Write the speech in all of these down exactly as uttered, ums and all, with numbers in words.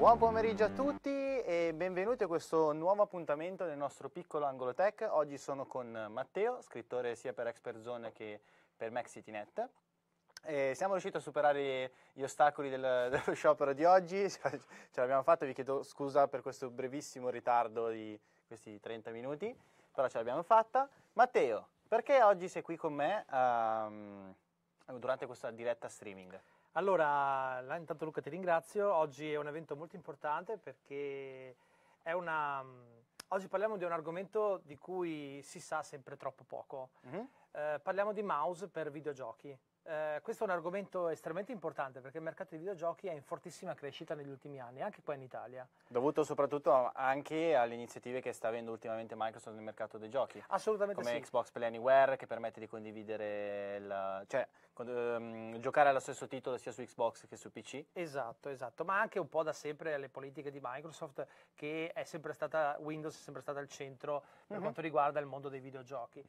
Buon pomeriggio a tutti e benvenuti a questo nuovo appuntamento del nostro piccolo angolo tech. Oggi sono con Matteo, scrittore sia per Expert Zone che per MaxCityNet. E siamo riusciti a superare gli ostacoli del, dello sciopero di oggi, ce l'abbiamo fatto, vi chiedo scusa per questo brevissimo ritardo di questi trenta minuti, però ce l'abbiamo fatta. Matteo, perché oggi sei qui con me um, durante questa diretta streaming? Allora, intanto Luca ti ringrazio, oggi è un evento molto importante perché è una... oggi parliamo di un argomento di cui si sa sempre troppo poco. Mm-hmm. eh, parliamo di mouse per videogiochi. Eh, questo è un argomento estremamente importante perché il mercato dei videogiochi è in fortissima crescita negli ultimi anni, anche qua in Italia. Dovuto soprattutto anche alle iniziative che sta avendo ultimamente Microsoft nel mercato dei giochi. Assolutamente come sì. Xbox Play Anywhere, che permette di condividere, il, cioè um, giocare allo stesso titolo sia su Xbox che su P C. Esatto, esatto, ma anche un po' da sempre alle politiche di Microsoft, che è sempre stata, Windows è sempre stata al centro per mm-hmm. quanto riguarda il mondo dei videogiochi.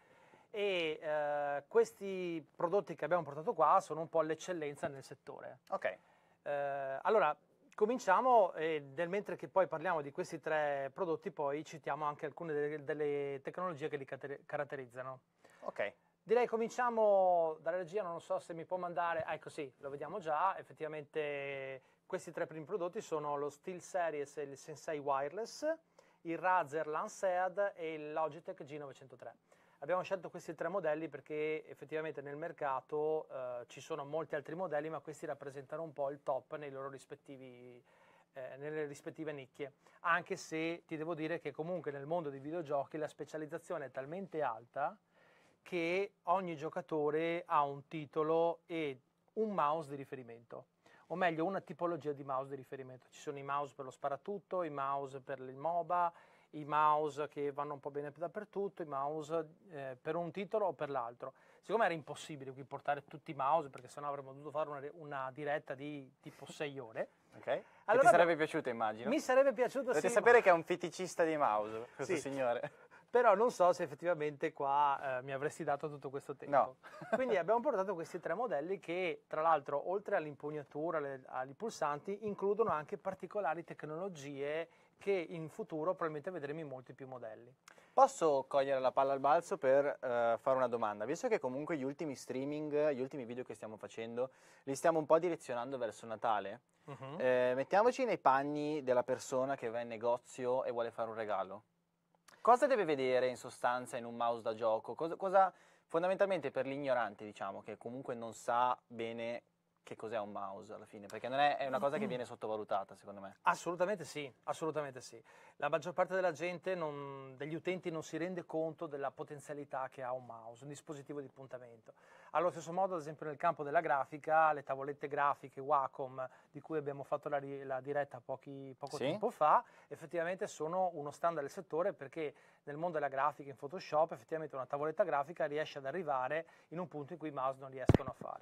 E eh, questi prodotti che abbiamo portato qua sono un po' l'eccellenza nel settore. Ok. Eh, allora, cominciamo e nel mentre che poi parliamo di questi tre prodotti poi citiamo anche alcune delle, delle tecnologie che li caratterizzano. Ok. Direi cominciamo dalla regia, non so se mi può mandare, ah, ecco sì, lo vediamo già, effettivamente questi tre primi prodotti sono lo SteelSeries e il Sensei Wireless, il Razer Lancead e il Logitech G novecentotré. Abbiamo scelto questi tre modelli perché effettivamente nel mercato eh, ci sono molti altri modelli, ma questi rappresentano un po' il top nei loro rispettivi, eh, nelle rispettive nicchie. Anche se ti devo dire che comunque nel mondo dei videogiochi la specializzazione è talmente alta che ogni giocatore ha un titolo e un mouse di riferimento, o meglio una tipologia di mouse di riferimento. Ci sono i mouse per lo sparatutto, i mouse per il MOBA, i mouse che vanno un po' bene dappertutto, i mouse eh, per un titolo o per l'altro. Siccome era impossibile qui portare tutti i mouse, perché sennò avremmo dovuto fare una, una diretta di tipo sei ore. Ok. Allora, ti sarebbe piaciuto, immagino? Mi sarebbe piaciuto, Dovete sì. sapere che è un feticista di mouse, questo sì. signore. Però non so se effettivamente qua eh, mi avresti dato tutto questo tempo. No. Quindi abbiamo portato questi tre modelli che, tra l'altro, oltre all'impugnatura, ai pulsanti, includono anche particolari tecnologie che in futuro probabilmente vedremo in molti più modelli. Posso cogliere la palla al balzo per uh, fare una domanda? Visto che comunque gli ultimi streaming, gli ultimi video che stiamo facendo, li stiamo un po' direzionando verso Natale, uh-huh. eh, mettiamoci nei panni della persona che va in negozio e vuole fare un regalo. Cosa deve vedere in sostanza in un mouse da gioco? Cosa, cosa fondamentalmente per l'ignorante, diciamo, che comunque non sa bene che cos'è un mouse alla fine, perché non è, è una cosa che viene sottovalutata, secondo me. Assolutamente sì, assolutamente sì. La maggior parte della gente, non, degli utenti, non si rende conto della potenzialità che ha un mouse, un dispositivo di puntamento. Allo stesso modo, ad esempio, nel campo della grafica, le tavolette grafiche Wacom, di cui abbiamo fatto la, la diretta pochi, poco sì? tempo fa, effettivamente sono uno standard del settore, perché nel mondo della grafica, in Photoshop, effettivamente una tavoletta grafica riesce ad arrivare in un punto in cui i mouse non riescono a fare.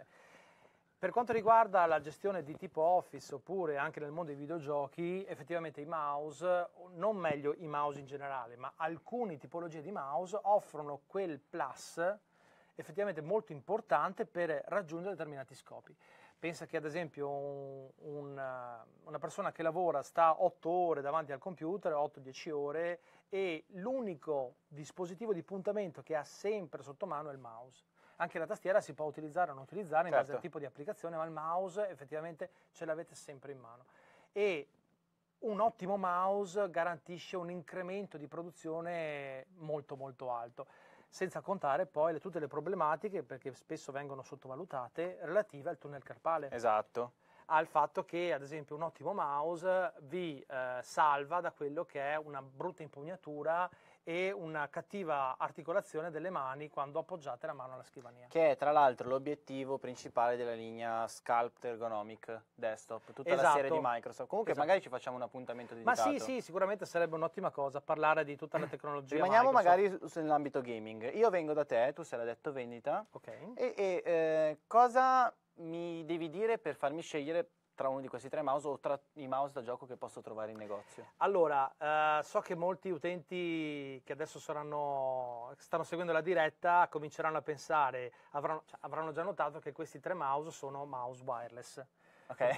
Per quanto riguarda la gestione di tipo Office oppure anche nel mondo dei videogiochi, effettivamente i mouse, non meglio i mouse in generale, ma alcune tipologie di mouse offrono quel plus effettivamente molto importante per raggiungere determinati scopi. Pensa che ad esempio un, un, una persona che lavora sta otto ore davanti al computer, otto dieci ore, e l'unico dispositivo di puntamento che ha sempre sotto mano è il mouse. Anche la tastiera si può utilizzare o non utilizzare in certo. base al tipo di applicazione, ma il mouse effettivamente ce l'avete sempre in mano. E un ottimo mouse garantisce un incremento di produzione molto molto alto, senza contare poi le, tutte le problematiche, perché spesso vengono sottovalutate, relative al tunnel carpale. Esatto. Al fatto che, ad esempio, un ottimo mouse vi eh, salva da quello che è una brutta impugnatura e una cattiva articolazione delle mani quando appoggiate la mano alla scrivania. Che è tra l'altro l'obiettivo principale della linea Sculpt Ergonomic Desktop, tutta esatto. la serie di Microsoft. Comunque esatto. magari ci facciamo un appuntamento dedicato. Ma sì, sì, sicuramente sarebbe un'ottima cosa parlare di tutta la tecnologia Rimaniamo Microsoft. magari nell'ambito gaming. Io vengo da te, tu sei l'addetto vendita. Ok. E, e eh, cosa mi devi dire per farmi scegliere tra uno di questi tre mouse o tra i mouse da gioco che posso trovare in negozio? Allora, eh, so che molti utenti che adesso saranno, stanno seguendo la diretta cominceranno a pensare, avranno, cioè, avranno già notato che questi tre mouse sono mouse wireless. Ok.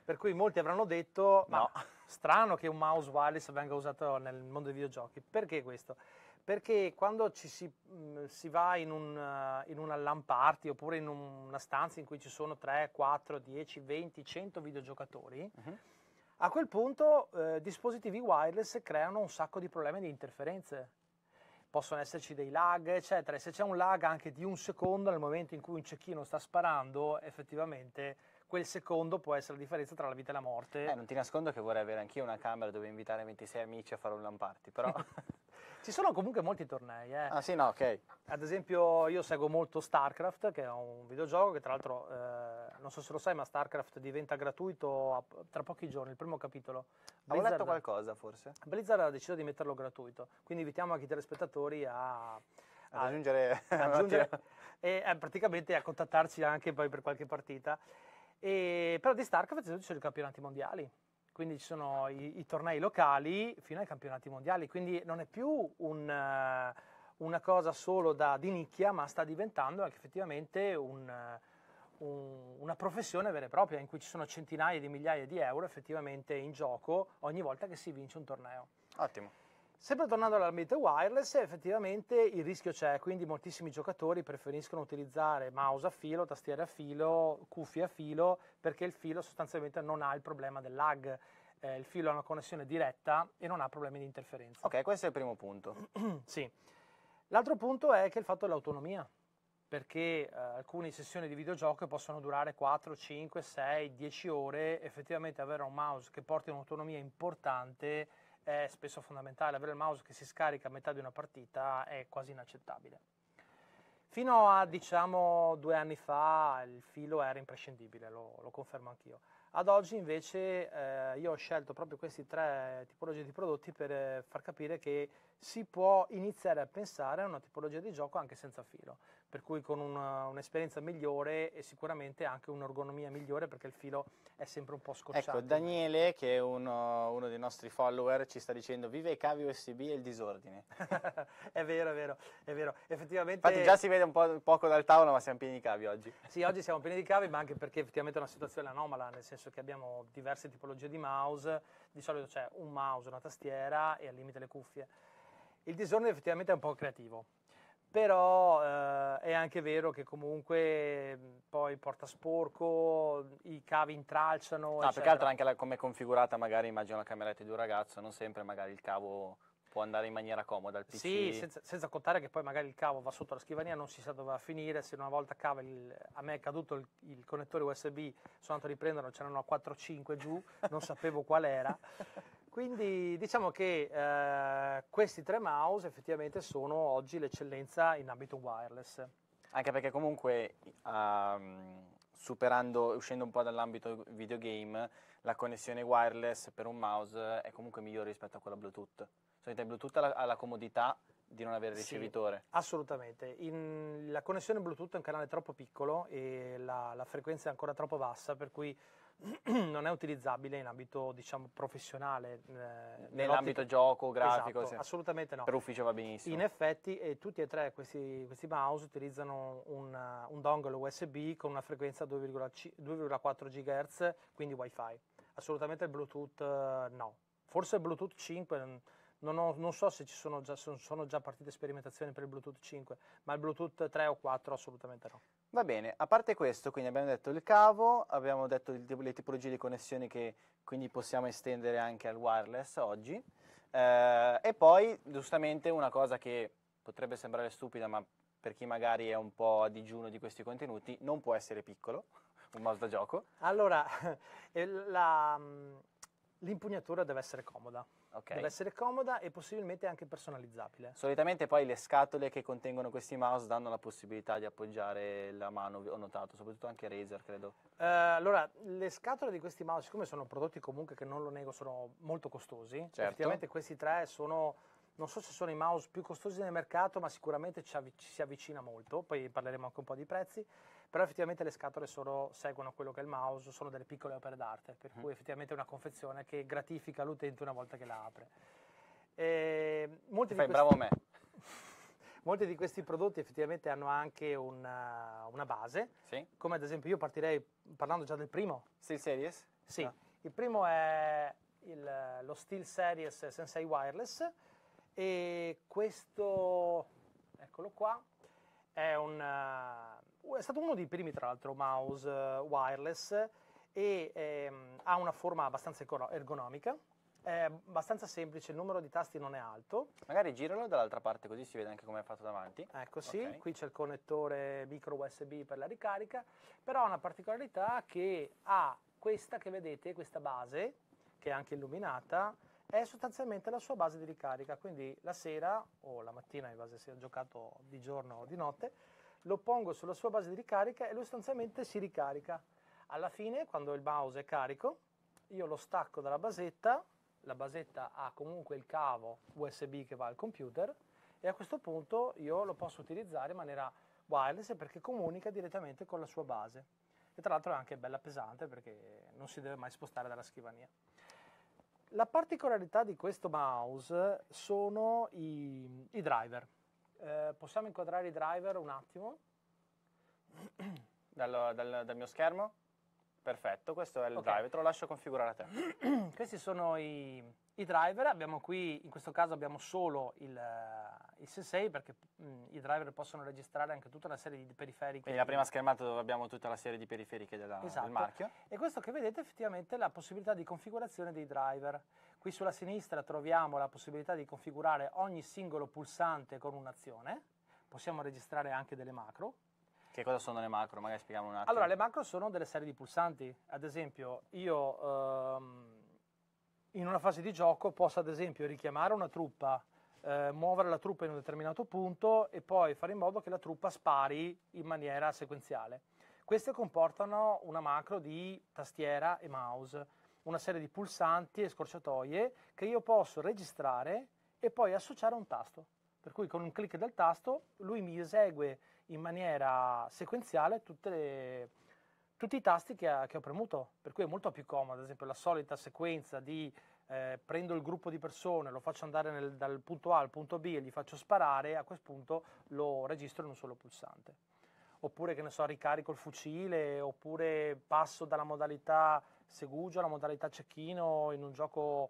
Per cui molti avranno detto, ma No. strano che un mouse wireless venga usato nel mondo dei videogiochi. Perché questo? Perché quando ci si, mh, si va in, un, uh, in una LAN party oppure in un- una stanza in cui ci sono tre, quattro, dieci, venti, cento videogiocatori, Mhm. a quel punto eh, dispositivi wireless creano un sacco di problemi di interferenze. Possono esserci dei lag, eccetera. E se c'è un lag anche di un secondo nel momento in cui un cecchino sta sparando, effettivamente quel secondo può essere la differenza tra la vita e la morte. Eh, non ti nascondo che vorrei avere anch'io una camera dove invitare ventisei amici a fare un LAN party, però... Ci sono comunque molti tornei, eh. Ah sì, no, ok. Ad esempio io seguo molto StarCraft, che è un videogioco che tra l'altro, eh, non so se lo sai, ma StarCraft diventa gratuito a- tra pochi giorni, il primo capitolo. Avevo letto Blizzard, qualcosa, forse? Blizzard ha deciso di metterlo gratuito, quindi invitiamo anche i telespettatori a, Ad aggiungere... a aggiungere e eh, praticamente a contattarci anche poi per qualche partita. E, però di StarCraft ci sono i campionati mondiali. Quindi ci sono i, i tornei locali fino ai campionati mondiali, quindi non è più un, eh, una cosa solo da, di nicchia, ma sta diventando anche effettivamente un, eh, un- una professione vera e propria, in cui ci sono centinaia di migliaia di euro effettivamente in gioco ogni volta che si vince un torneo. Ottimo. Sempre tornando all'ambiente wireless, effettivamente il rischio c'è, quindi moltissimi giocatori preferiscono utilizzare mouse a filo, tastiere a filo, cuffie a filo, perché il filo sostanzialmente non ha il problema del lag. Eh, il filo ha una connessione diretta e non ha problemi di interferenza. Ok, questo è il primo punto. Sì. L'altro punto è che il fatto dell'autonomia, perché eh, alcune sessioni di videogioco possono durare quattro, cinque, sei, dieci ore, effettivamente avere un mouse che porti un'autonomia importante è spesso fondamentale. Avere il mouse che si scarica a metà di una partita è quasi inaccettabile. Fino a diciamo due anni fa il filo era imprescindibile, lo, lo confermo anch'io. Ad oggi invece eh, io ho scelto proprio questi tre tipologie di prodotti per eh, far capire che si può iniziare a pensare a una tipologia di gioco anche senza filo, per cui con una, un'esperienza migliore e sicuramente anche un'ergonomia migliore, perché il filo è sempre un po' scocciato. Ecco, Daniele, che è uno, uno dei nostri follower, ci sta dicendo vive i cavi U S B e il disordine. È vero, è vero, è vero. Effettivamente... Infatti già si vede un po' poco dal tavolo, ma siamo pieni di cavi oggi. Sì, oggi siamo pieni di cavi, ma anche perché effettivamente è una situazione anomala, nel senso che abbiamo diverse tipologie di mouse, di solito c'è un mouse, una tastiera e al limite le cuffie. Il disordine effettivamente è un po' creativo, però eh, è anche vero che comunque mh, poi porta sporco, i cavi intralciano, No, eccetera. più che altro anche la, come è configurata, magari immagino la cameretta di un ragazzo, non sempre magari il cavo può andare in maniera comoda al P C. Sì, senza, senza contare che poi magari il cavo va sotto la scrivania, non si sa dove va a finire, se una volta cava il, a me è caduto il, il connettore U S B, sono andato a riprenderlo, c'erano quattro cinque giù, non sapevo qual era. Quindi diciamo che eh, questi tre mouse effettivamente sono oggi l'eccellenza in ambito wireless. Anche perché comunque, um, superando, uscendo un po' dall'ambito videogame, la connessione wireless per un mouse è comunque migliore rispetto a quella Bluetooth. Solitamente il Bluetooth ha la, ha la comodità di non avere ricevitore. Sì, assolutamente. In, la connessione Bluetooth è un canale troppo piccolo e la, la frequenza è ancora troppo bassa, per cui non è utilizzabile in ambito, diciamo, professionale. Eh, Nell'ambito gioco, grafico, esatto, sì. Assolutamente no. Per ufficio va benissimo. In effetti eh, tutti e tre questi, questi mouse utilizzano un, un dongle U S B con una frequenza due virgola quattro gigahertz, quindi Wi-Fi. Assolutamente il Bluetooth eh, no. Forse il Bluetooth cinque, non, ho, non so se ci sono già, sono già partite sperimentazioni per il Bluetooth cinque, ma il Bluetooth tre o quattro assolutamente no. Va bene, a parte questo, quindi abbiamo detto il cavo, abbiamo detto il, le tipologie di connessioni che quindi possiamo estendere anche al wireless oggi, eh, e poi giustamente una cosa che potrebbe sembrare stupida, ma per chi magari è un po' a digiuno di questi contenuti, non può essere piccolo, un mouse da gioco. Allora, la, l'impugnatura deve essere comoda. Okay. Deve essere comoda e possibilmente anche personalizzabile. Solitamente poi le scatole che contengono questi mouse danno la possibilità di appoggiare la mano, ho notato, soprattutto anche Razer, credo. Uh, allora, le scatole di questi mouse, siccome sono prodotti comunque che non lo nego, sono molto costosi, certo. Effettivamente questi tre sono, non so se sono i mouse più costosi del mercato, ma sicuramente ci, avvic- ci si avvicina molto, poi parleremo anche un po' di prezzi, però effettivamente le scatole sono, seguono quello che è il mouse, sono delle piccole opere d'arte, per mm. cui effettivamente è una confezione che gratifica l'utente una volta che la apre. E molti Ti fai di questi, bravo me. Molti di questi prodotti effettivamente hanno anche una, una base, sì. Come ad esempio io partirei parlando già del primo. SteelSeries? Sì. No. Il primo è il, lo SteelSeries Sensei Wireless, e questo, eccolo qua, è, un, uh, è stato uno dei primi, tra l'altro, mouse uh, wireless, e ehm, ha una forma abbastanza ergonomica, è abbastanza semplice, il numero di tasti non è alto. Magari giralo dall'altra parte così si vede anche come è fatto davanti. Ecco, sì, okay. Qui c'è il connettore micro U S B per la ricarica, però ha una particolarità che ha questa che vedete, questa base, che è anche illuminata, è sostanzialmente la sua base di ricarica, quindi la sera o la mattina, in base se ho giocato di giorno o di notte, lo pongo sulla sua base di ricarica e lui sostanzialmente si ricarica. Alla fine, quando il mouse è carico, io lo stacco dalla basetta, la basetta ha comunque il cavo U S B che va al computer, e a questo punto io lo posso utilizzare in maniera wireless perché comunica direttamente con la sua base. E tra l'altro è anche bella pesante perché non si deve mai spostare dalla scrivania. La particolarità di questo mouse sono i, i driver. Eh, possiamo inquadrare i driver un attimo? Dal, dal, dal mio schermo? Perfetto, questo è il Okay. driver, te lo lascio configurare a te. Questi sono i, i driver, abbiamo qui, in questo caso abbiamo solo il, il Sensei perché mh, i driver possono registrare anche tutta una serie di periferiche. Quindi la prima schermata dove abbiamo tutta la serie di periferiche della, Esatto. del marchio. E questo che vedete effettivamente è la possibilità di configurazione dei driver. Qui sulla sinistra troviamo la possibilità di configurare ogni singolo pulsante con un'azione, possiamo registrare anche delle macro. Che cosa sono le macro? Magari spieghiamo un attimo. Allora, le macro sono delle serie di pulsanti. Ad esempio, io ehm, in una fase di gioco posso ad esempio richiamare una truppa, eh, muovere la truppa in un determinato punto e poi fare in modo che la truppa spari in maniera sequenziale. Queste comportano una macro di tastiera e mouse, una serie di pulsanti e scorciatoie che io posso registrare e poi associare a un tasto. Per cui con un clic del tasto lui mi esegue in maniera sequenziale tutte le, tutti i tasti che, ha, che ho premuto, per cui è molto più comodo. Ad esempio la solita sequenza di eh, prendo il gruppo di persone, lo faccio andare nel, dal punto A al punto B e gli faccio sparare, a questo punto lo registro in un solo pulsante. Oppure, che ne so, ricarico il fucile, oppure passo dalla modalità segugio alla modalità cecchino in un gioco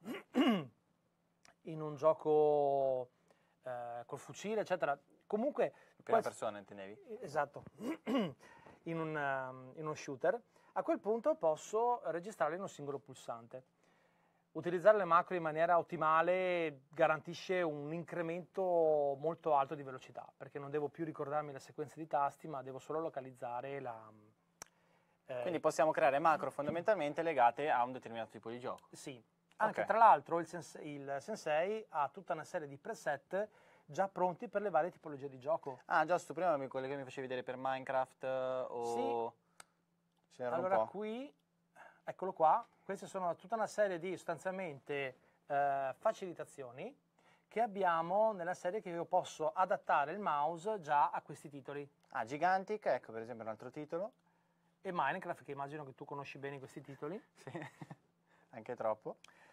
in un gioco eh, col fucile, eccetera. Comunque, prima persona intendevi? Esatto, in, un, um, in uno shooter, a quel punto posso registrarle in un singolo pulsante. Utilizzare le macro in maniera ottimale garantisce un incremento molto alto di velocità, perché non devo più ricordarmi la sequenza di tasti, ma devo solo localizzare la... Eh, Quindi possiamo creare macro fondamentalmente legate a un determinato tipo di gioco. Sì, anche okay. Tra l'altro il Sensei, il Sensei ha tutta una serie di preset già pronti per le varie tipologie di gioco. Ah, giusto, prima mi, quelli che mi facevi vedere per Minecraft o... Sì, allora qui, eccolo qua, queste sono tutta una serie di sostanzialmente eh, facilitazioni che abbiamo nella serie che io posso adattare il mouse già a questi titoli. Ah, Gigantic, ecco per esempio un altro titolo. E Minecraft, che immagino che tu conosci bene questi titoli. Sì, anche troppo.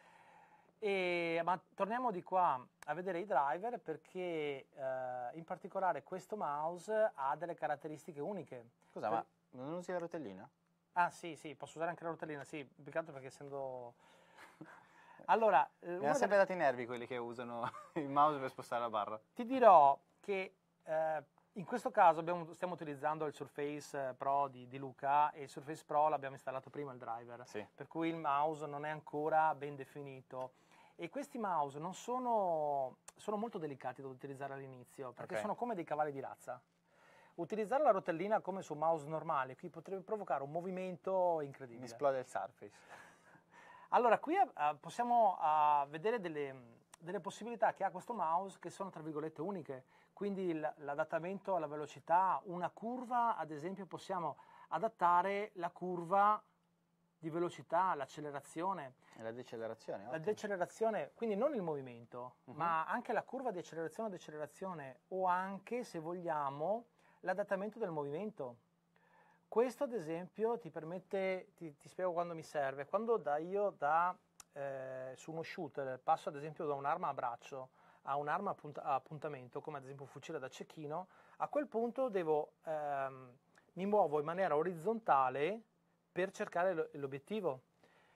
E, ma torniamo di qua a vedere i driver perché eh, in particolare questo mouse ha delle caratteristiche uniche. Scusa, per... ma non usi la rotellina? Ah sì, sì, posso usare anche la rotellina, sì, più che altro perché essendo... Allora... Mi hanno sempre delle... dato i nervi quelli che usano il mouse per spostare la barra. Ti dirò che eh, in questo caso abbiamo, stiamo utilizzando il Surface Pro di, di Luca e il Surface Pro l'abbiamo installato prima il driver, sì. Per cui il mouse non è ancora ben definito. E questi mouse non sono, sono molto delicati da utilizzare all'inizio, perché okay. sono come dei cavalli di razza. Utilizzare la rotellina come su un mouse normale, qui potrebbe provocare un movimento incredibile. Mi esplode il Surface. Allora, qui uh, possiamo uh, vedere delle, delle possibilità che ha questo mouse che sono, tra virgolette, uniche. Quindi l'adattamento alla velocità, una curva, ad esempio, possiamo adattare la curva di velocità, l'accelerazione. E la decelerazione. La ottimo. decelerazione, quindi non il movimento, uh-huh. ma anche la curva di accelerazione o decelerazione, o anche, se vogliamo, l'adattamento del movimento. Questo, ad esempio, ti permette, ti, ti spiego quando mi serve, quando da io da, eh, su uno shooter passo, ad esempio, da un'arma a braccio a un'arma a, punt- a puntamento, come ad esempio un fucile da cecchino, a quel punto devo, ehm, mi muovo in maniera orizzontale per cercare l'obiettivo.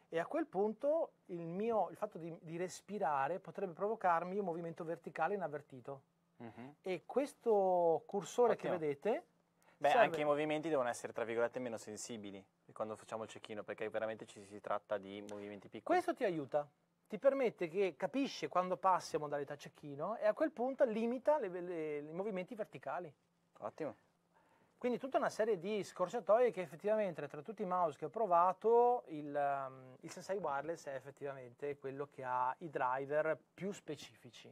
E a quel punto il, mio, il fatto di, di respirare potrebbe provocarmi un movimento verticale inavvertito. Mm-hmm. E questo cursore Ottimo. Che vedete... Beh, serve... anche i movimenti devono essere, tra virgolette, meno sensibili quando facciamo il cecchino, perché veramente ci si tratta di movimenti piccoli. Questo ti aiuta, ti permette che capisce quando passi a modalità cecchino e a quel punto limita le, le, i movimenti verticali. Ottimo. Quindi tutta una serie di scorciatoie che effettivamente tra tutti i mouse che ho provato il, um, il Sensei Wireless è effettivamente quello che ha i driver più specifici.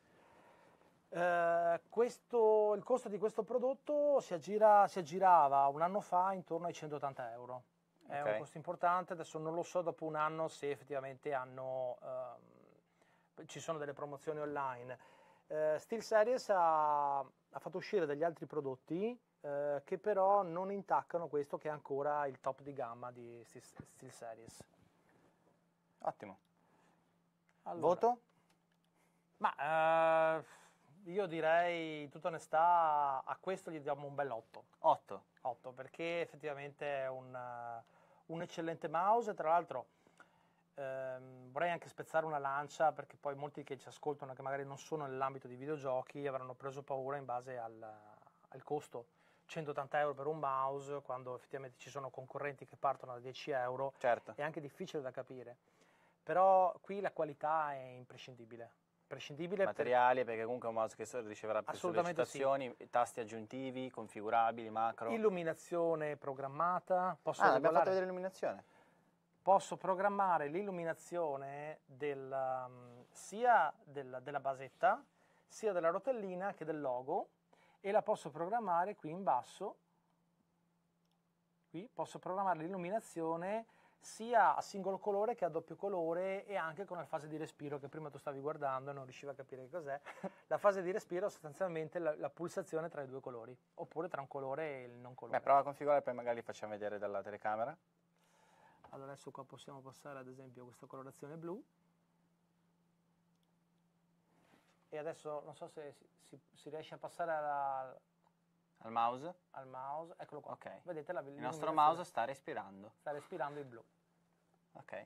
Uh, questo, il costo di questo prodotto si, aggira, si aggirava un anno fa intorno ai centottanta euro. È okay. Un costo importante, adesso non lo so dopo un anno se effettivamente hanno, um, ci sono delle promozioni online. Uh, SteelSeries ha, ha fatto uscire degli altri prodotti uh, che però non intaccano questo, che è ancora il top di gamma di SteelSeries. Ottimo. Allora, voto? Ma... Uh, Io direi, in tutta onestà, a questo gli diamo un bel otto. otto? otto, perché effettivamente è un, uh, un eccellente mouse. Tra l'altro ehm, vorrei anche spezzare una lancia, perché poi molti che ci ascoltano, che magari non sono nell'ambito di videogiochi, avranno preso paura in base al, al costo. centottanta euro per un mouse, quando effettivamente ci sono concorrenti che partono da dieci euro, certo. È anche difficile da capire. Però qui la qualità è imprescindibile. Prescindibile materiali, per... perché comunque è un mouse che riceverà più sollecitazioni, sì. Tasti aggiuntivi, configurabili, macro. Illuminazione programmata. Posso ah, abbiamo fatto vedere l'illuminazione. Posso programmare l'illuminazione del, um, sia del, della basetta, sia della rotellina che del logo, e la posso programmare qui in basso. Qui posso programmare l'illuminazione sia a singolo colore che a doppio colore, e anche con la fase di respiro che prima tu stavi guardando e non riuscivi a capire che cos'è. La fase di respiro è sostanzialmente la, la pulsazione tra i due colori, oppure tra un colore e il non colore. Beh, prova a configurare, poi magari li facciamo vedere dalla telecamera. Allora adesso qua possiamo passare ad esempio a questa colorazione blu, e adesso non so se si, si, si riesce a passare alla, al mouse. Al mouse, eccolo qua. Okay. Vedete la, il nostro mouse sta respirando. Sta respirando il blu. Ok.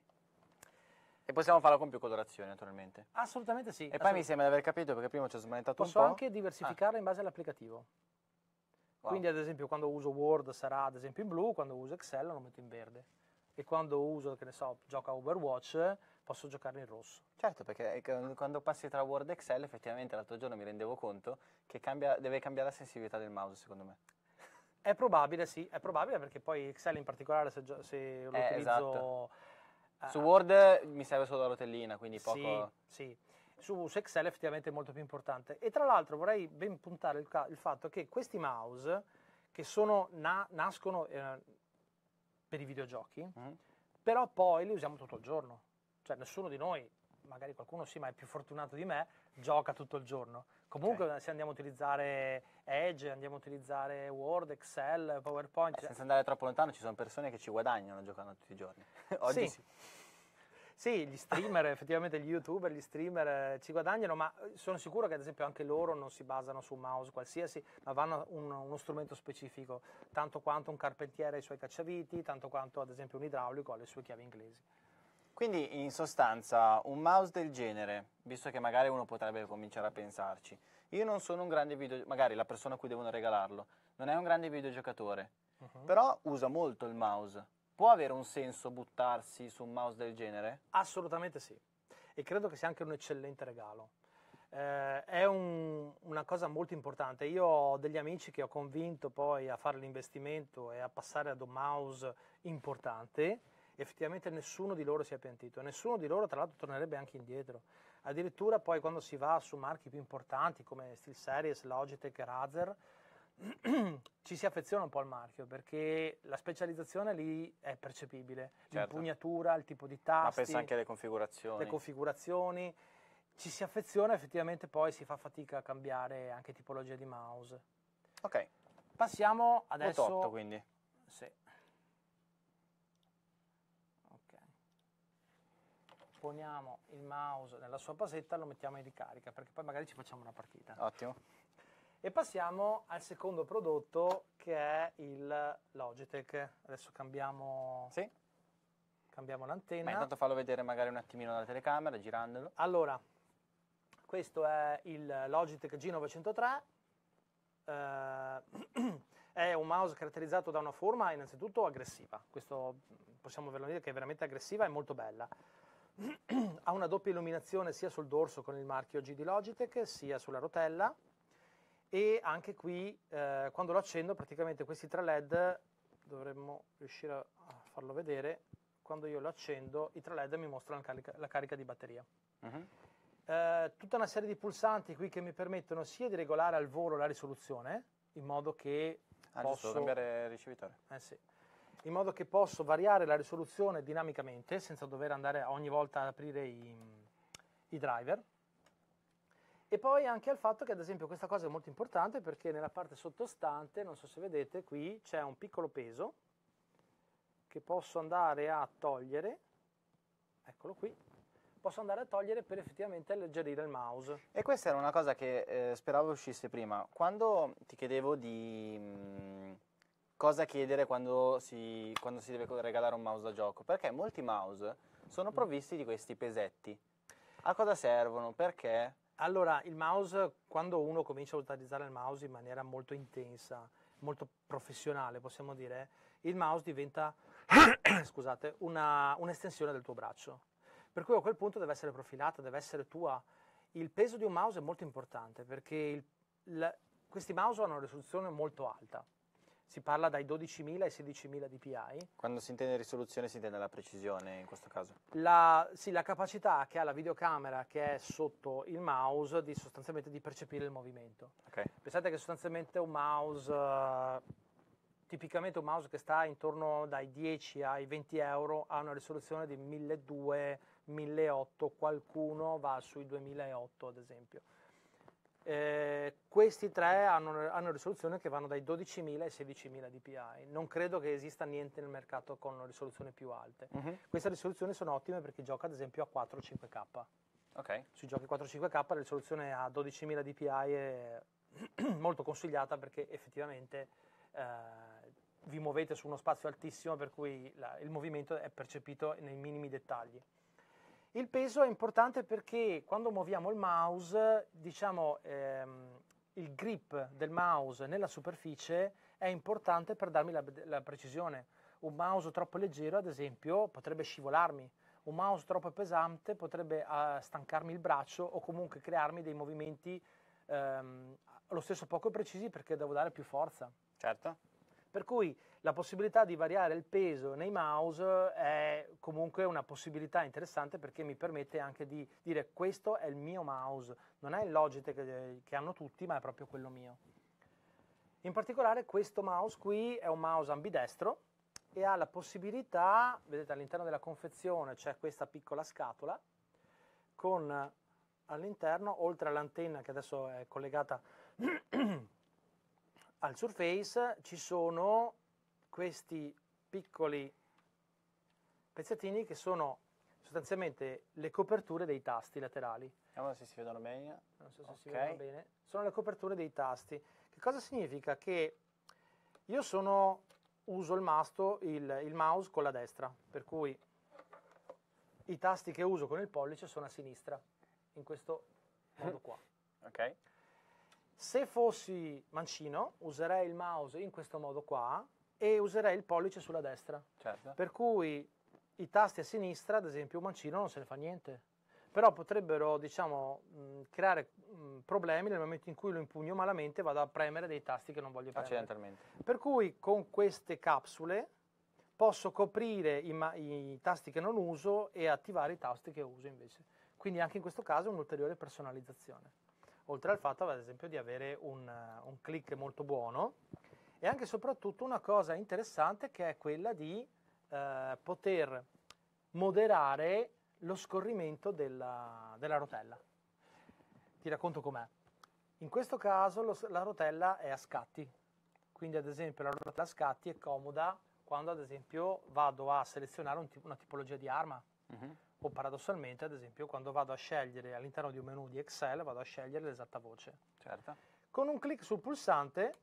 E possiamo farlo con più colorazioni, naturalmente. Assolutamente sì. E poi mi sembra di aver capito, perché prima ci ho smanettato un po'. Posso anche diversificarla ah. in base all'applicativo. Wow. Quindi ad esempio quando uso Word sarà ad esempio in blu, quando uso Excel lo metto in verde. E quando uso, che ne so, gioco a Overwatch, posso giocare in rosso. Certo, perché quando passi tra Word e Excel, effettivamente l'altro giorno mi rendevo conto che cambia, deve cambiare la sensibilità del mouse, secondo me. È probabile, sì, è probabile, perché poi Excel in particolare, se, se lo eh, utilizzo... Esatto. Uh, su Word mi serve solo la rotellina, quindi poco... Sì, sì. Su, su Excel effettivamente è molto più importante. E tra l'altro vorrei ben puntare il, il fatto che questi mouse, che sono na, nascono eh, per i videogiochi, mm. però poi li usiamo tutto il giorno. Cioè nessuno di noi, magari qualcuno sì, ma è più fortunato di me, gioca tutto il giorno. Comunque okay. se andiamo a utilizzare Edge, andiamo a utilizzare Word, Excel, PowerPoint... Beh, senza andare troppo lontano, ci sono persone che ci guadagnano giocando tutti i giorni. Oggi sì. sì. Sì, gli streamer, effettivamente gli youtuber, gli streamer eh, ci guadagnano, ma sono sicuro che ad esempio anche loro non si basano su un mouse qualsiasi, ma vanno a un, uno strumento specifico, tanto quanto un carpentiere ha i suoi cacciaviti, tanto quanto ad esempio un idraulico ha le sue chiavi inglesi. Quindi in sostanza un mouse del genere, visto che magari uno potrebbe cominciare a pensarci, io non sono un grande video, magari la persona a cui devono regalarlo non è un grande videogiocatore, uh-huh. però usa molto il mouse. Può avere un senso buttarsi su un mouse del genere? Assolutamente sì, e credo che sia anche un eccellente regalo. Eh, è un, una cosa molto importante. Io ho degli amici che ho convinto poi a fare l'investimento e a passare ad un mouse importante. Effettivamente nessuno di loro si è pentito, nessuno di loro tra l'altro tornerebbe anche indietro. Addirittura poi quando si va su marchi più importanti come SteelSeries, Logitech e Razer, ci si affeziona un po' al marchio, perché la specializzazione lì è percepibile, certo. L'impugnatura, il tipo di tasti, ma pensa anche alle configurazioni. Le configurazioni, ci si affeziona, effettivamente poi si fa fatica a cambiare anche tipologia di mouse. Ok. Passiamo adesso... otto quindi. Sì. Ok. Poniamo il mouse nella sua basetta, lo mettiamo in ricarica, perché poi magari ci facciamo una partita. Ottimo. E passiamo al secondo prodotto, che è il Logitech. Adesso cambiamo... Sì. cambiamo l'antenna. Ma intanto fallo vedere magari un attimino dalla telecamera, girandolo. Allora, questo è il Logitech G novecentotré, eh, è un mouse caratterizzato da una forma innanzitutto aggressiva, questo possiamo dire che è veramente aggressiva e molto bella. Ha una doppia illuminazione sia sul dorso con il marchio G di Logitech, sia sulla rotella, e anche qui eh, quando lo accendo praticamente questi tre led, dovremmo riuscire a farlo vedere, quando io lo accendo i tre led mi mostrano la carica, la carica di batteria. Uh-huh. eh, tutta una serie di pulsanti qui che mi permettono sia di regolare al volo la risoluzione, in modo che ah, posso giusto, cambiare ricevitore. Eh sì. In modo che posso variare la risoluzione dinamicamente senza dover andare ogni volta ad aprire i, i driver. E poi anche al fatto che ad esempio questa cosa è molto importante perché nella parte sottostante, non so se vedete, qui c'è un piccolo peso che posso andare a togliere, eccolo qui, posso andare a togliere per effettivamente alleggerire il mouse. E questa era una cosa che eh, speravo uscisse prima. Quando ti chiedevo di mh, cosa chiedere quando si, quando si deve regalare un mouse da gioco, perché molti mouse sono provvisti di questi pesetti. A cosa servono? Perché? Allora, il mouse, quando uno comincia a utilizzare il mouse in maniera molto intensa, molto professionale, possiamo dire, il mouse diventa scusate, una, un'estensione del tuo braccio. Per cui a quel punto deve essere profilata, deve essere tua. Il peso di un mouse è molto importante perché il, il, questi mouse hanno una risoluzione molto alta. Si parla dai dodicimila ai sedicimila dpi. Quando si intende risoluzione si intende la precisione in questo caso? La, sì, la capacità che ha la videocamera che è sotto il mouse di sostanzialmente di percepire il movimento. Okay. Pensate che sostanzialmente un mouse, uh, tipicamente un mouse che sta intorno dai dieci ai venti euro ha una risoluzione di milleduecento, milleottocento, qualcuno va sui duemilaotto ad esempio. Eh, questi tre hanno, hanno una risoluzione che vanno dai dodicimila ai sedicimila dpi. Non credo che esista niente nel mercato con risoluzioni più alte. Uh-huh. Queste risoluzioni sono ottime per chi gioca ad esempio a quattro o cinque K. Okay. Sui giochi quattro o cinque K la risoluzione a dodicimila dpi è molto consigliata perché effettivamente eh, vi muovete su uno spazio altissimo per cui la, il movimento è percepito nei minimi dettagli. Il peso è importante perché quando muoviamo il mouse, diciamo, ehm, il grip del mouse nella superficie è importante per darmi la, la precisione. Un mouse troppo leggero, ad esempio, potrebbe scivolarmi. Un mouse troppo pesante potrebbe uh, stancarmi il braccio o comunque crearmi dei movimenti ehm, allo stesso poco precisi perché devo dare più forza. Certo. Per cui la possibilità di variare il peso nei mouse è comunque una possibilità interessante perché mi permette anche di dire questo è il mio mouse, non è il Logitech che, che hanno tutti, ma è proprio quello mio. In particolare questo mouse qui è un mouse ambidestro e ha la possibilità, vedete all'interno della confezione c'è questa piccola scatola con all'interno, oltre all'antenna che adesso è collegata al Surface, ci sono questi piccoli pezzettini che sono sostanzialmente le coperture dei tasti laterali. Vediamo se si vedono bene. Non so se okay. si vedono bene. Sono le coperture dei tasti. Che cosa significa? Che io sono, uso il, masto, il, il mouse con la destra, per cui i tasti che uso con il pollice sono a sinistra, in questo modo qua. Ok. Se fossi mancino, userei il mouse in questo modo qua e userei il pollice sulla destra. Certo. Per cui i tasti a sinistra, ad esempio, un mancino non se ne fa niente. Però potrebbero, diciamo, mh, creare mh, problemi nel momento in cui lo impugno malamente e vado a premere dei tasti che non voglio premere. Accidentalmente. Per cui con queste capsule posso coprire i, i tasti che non uso e attivare i tasti che uso invece. Quindi anche in questo caso un'ulteriore personalizzazione. Oltre al fatto, ad esempio, di avere un, un click molto buono e anche e soprattutto una cosa interessante che è quella di eh, poter moderare lo scorrimento della, della rotella. Ti racconto com'è. In questo caso lo, la rotella è a scatti, quindi ad esempio la rotella a scatti è comoda quando ad esempio vado a selezionare un, una tipologia di arma. Uh-huh. O paradossalmente, ad esempio, quando vado a scegliere all'interno di un menu di Excel, vado a scegliere l'esatta voce. Certo. Con un clic sul pulsante,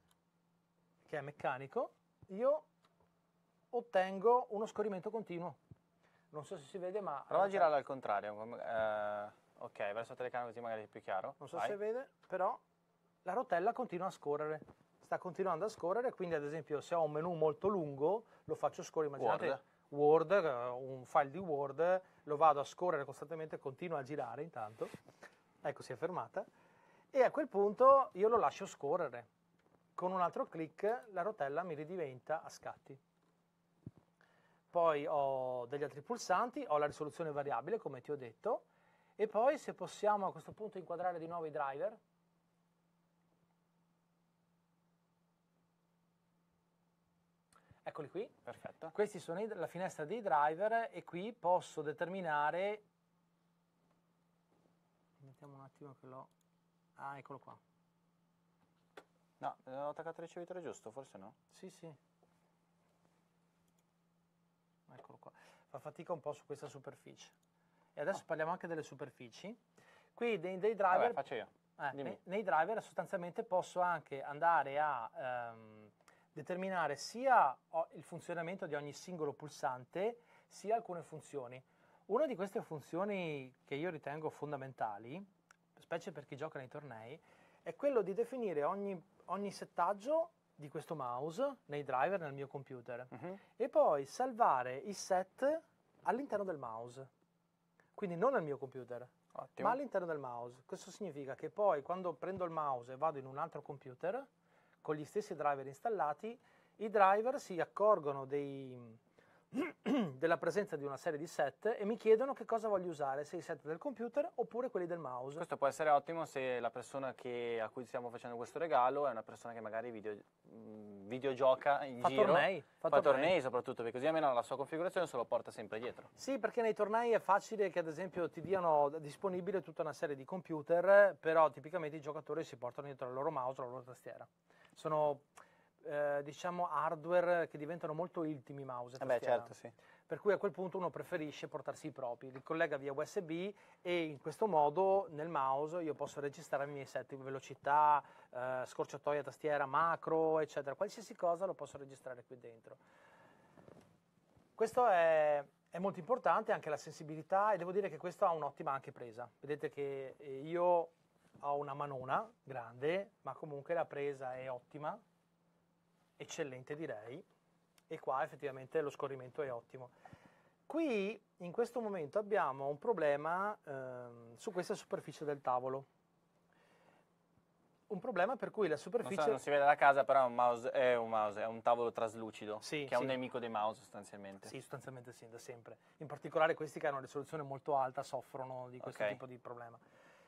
che è meccanico, io ottengo uno scorrimento continuo. non so se si vede, ma... Prova a girarla al contrario. Uh, ok, verso la telecamera così magari è più chiaro. Non so Vai. se vede, però la rotella continua a scorrere. Sta continuando a scorrere, quindi ad esempio se ho un menu molto lungo, lo faccio scorrere, immaginate Word, Word un file di Word, lo vado a scorrere costantemente, continua a girare intanto. Ecco, si è fermata. E a quel punto io lo lascio scorrere. Con un altro clic la rotella mi ridiventa a scatti. Poi ho degli altri pulsanti, ho la risoluzione variabile come ti ho detto, e poi se possiamo a questo punto inquadrare di nuovo i driver. Eccoli qui. Perfetto. Questi sono i, la finestra dei driver e qui posso determinare... Mettiamo un attimo che l'ho... Ah, eccolo qua. No, ho attaccato il ricevitore giusto, forse no? Sì, sì. Eccolo qua. Fa fatica un po' su questa superficie. E adesso oh. parliamo anche delle superfici. Qui dei, dei driver... Vabbè, faccio io. Eh, nei, nei driver sostanzialmente posso anche andare a ehm, determinare sia il funzionamento di ogni singolo pulsante, sia alcune funzioni. Una di queste funzioni che io ritengo fondamentali, specie per chi gioca nei tornei, è quello di definire ogni, ogni settaggio di questo mouse nei driver nel mio computer uh-huh. e poi salvare i set all'interno del mouse. Quindi non nel mio computer, Ottimo. ma all'interno del mouse. Questo significa che poi quando prendo il mouse e vado in un altro computer, con gli stessi driver installati, i driver si accorgono dei, della presenza di una serie di set e mi chiedono che cosa voglio usare, se i set del computer oppure quelli del mouse. Questo può essere ottimo se la persona che, a cui stiamo facendo questo regalo è una persona che magari video, videogioca in fa giro, tornei, fa, fa tornei. tornei soprattutto, perché così almeno la sua configurazione se lo porta sempre dietro. Sì, perché nei tornei è facile che ad esempio ti diano disponibile tutta una serie di computer, però tipicamente i giocatori si portano dietro la loro mouse o la loro tastiera. Sono eh, diciamo hardware che diventano molto intimi mouse e tastiera. Eh beh, certo, sì. Per cui a quel punto uno preferisce portarsi i propri, li collega via U S B e in questo modo nel mouse io posso registrare i miei set di velocità, eh, scorciatoia, tastiera, macro, eccetera. Qualsiasi cosa lo posso registrare qui dentro. Questo è, è molto importante, anche la sensibilità, e devo dire che questo ha un'ottima anche presa. Vedete che io ho una manona grande, ma comunque la presa è ottima, eccellente direi. E qua effettivamente lo scorrimento è ottimo. Qui in questo momento abbiamo un problema ehm, su questa superficie del tavolo. Un problema per cui la superficie... Non, so, non si vede da casa, però è un mouse, è un, mouse, è un tavolo traslucido, sì, che è sì. un nemico dei mouse sostanzialmente. Sì, sostanzialmente sì, da sempre. In particolare questi che hanno una risoluzione molto alta soffrono di questo okay. tipo di problema.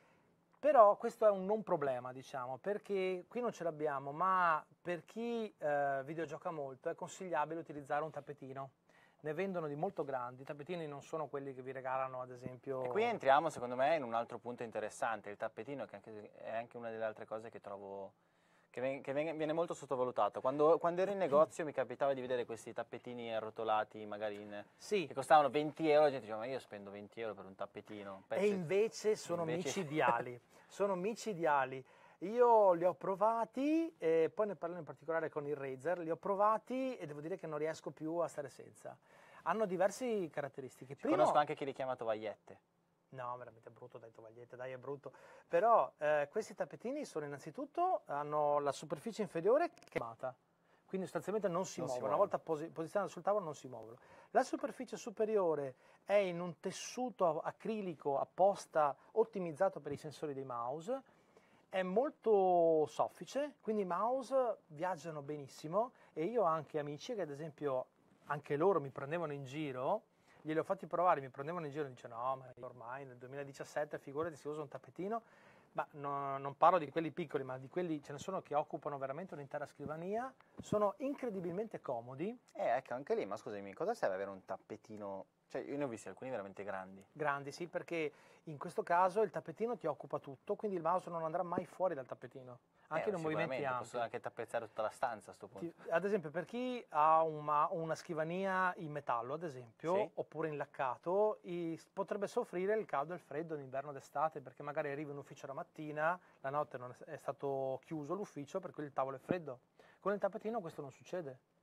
Però questo è un non problema, diciamo, perché qui non ce l'abbiamo, ma per chi eh, videogioca molto è consigliabile utilizzare un tappetino. Ne vendono di molto grandi, i tappetini non sono quelli che vi regalano ad esempio... E qui entriamo secondo me in un altro punto interessante, il tappetino che anche, è anche una delle altre cose che trovo... che, ven che viene molto sottovalutato. Quando, quando ero in negozio mi capitava di vedere questi tappetini arrotolati magari in, sì. che costavano venti euro, la gente diceva ma io spendo venti euro per un tappetino. E invece sono invece... micidiali, sono micidiali. Io li ho provati, e poi ne parlo in particolare con il Razer, li ho provati e devo dire che non riesco più a stare senza. Hanno diverse caratteristiche. Primo... Conosco anche chi li chiama tovagliette. No, veramente brutto, dai, tovagliette, dai, è brutto. Però eh, questi tappetini sono innanzitutto, hanno la superficie inferiore che è chiamata, quindi sostanzialmente non si non muovono, si una volta posi posizionati sul tavolo non si muovono. La superficie superiore è in un tessuto acrilico apposta, ottimizzato per i sensori dei mouse, è molto soffice, quindi i mouse viaggiano benissimo e io ho anche amici che ad esempio anche loro mi prendevano in giro, glieli ho fatti provare, mi prendevano in giro e dicono no, ma ormai nel duemiladiciassette figurati si usa un tappetino, ma no, non parlo di quelli piccoli, ma di quelli ce ne sono che occupano veramente un'intera scrivania, sono incredibilmente comodi. Eh, ecco, anche lì, ma scusami, cosa serve avere un tappetino? Cioè, io ne ho visti alcuni veramente grandi. Grandi, sì, perché in questo caso il tappetino ti occupa tutto, quindi il mouse non andrà mai fuori dal tappetino, anche eh, in movimenti ampi. Posso anche tappezzare tutta la stanza a questo punto. Ti, ad esempio, per chi ha una, una scrivania in metallo, ad esempio, sì. oppure in laccato, i, potrebbe soffrire il caldo e il freddo in inverno d'estate, perché magari arriva in ufficio la mattina, la notte non è, è stato chiuso l'ufficio, per cui il tavolo è freddo. Con il tappetino questo non succede.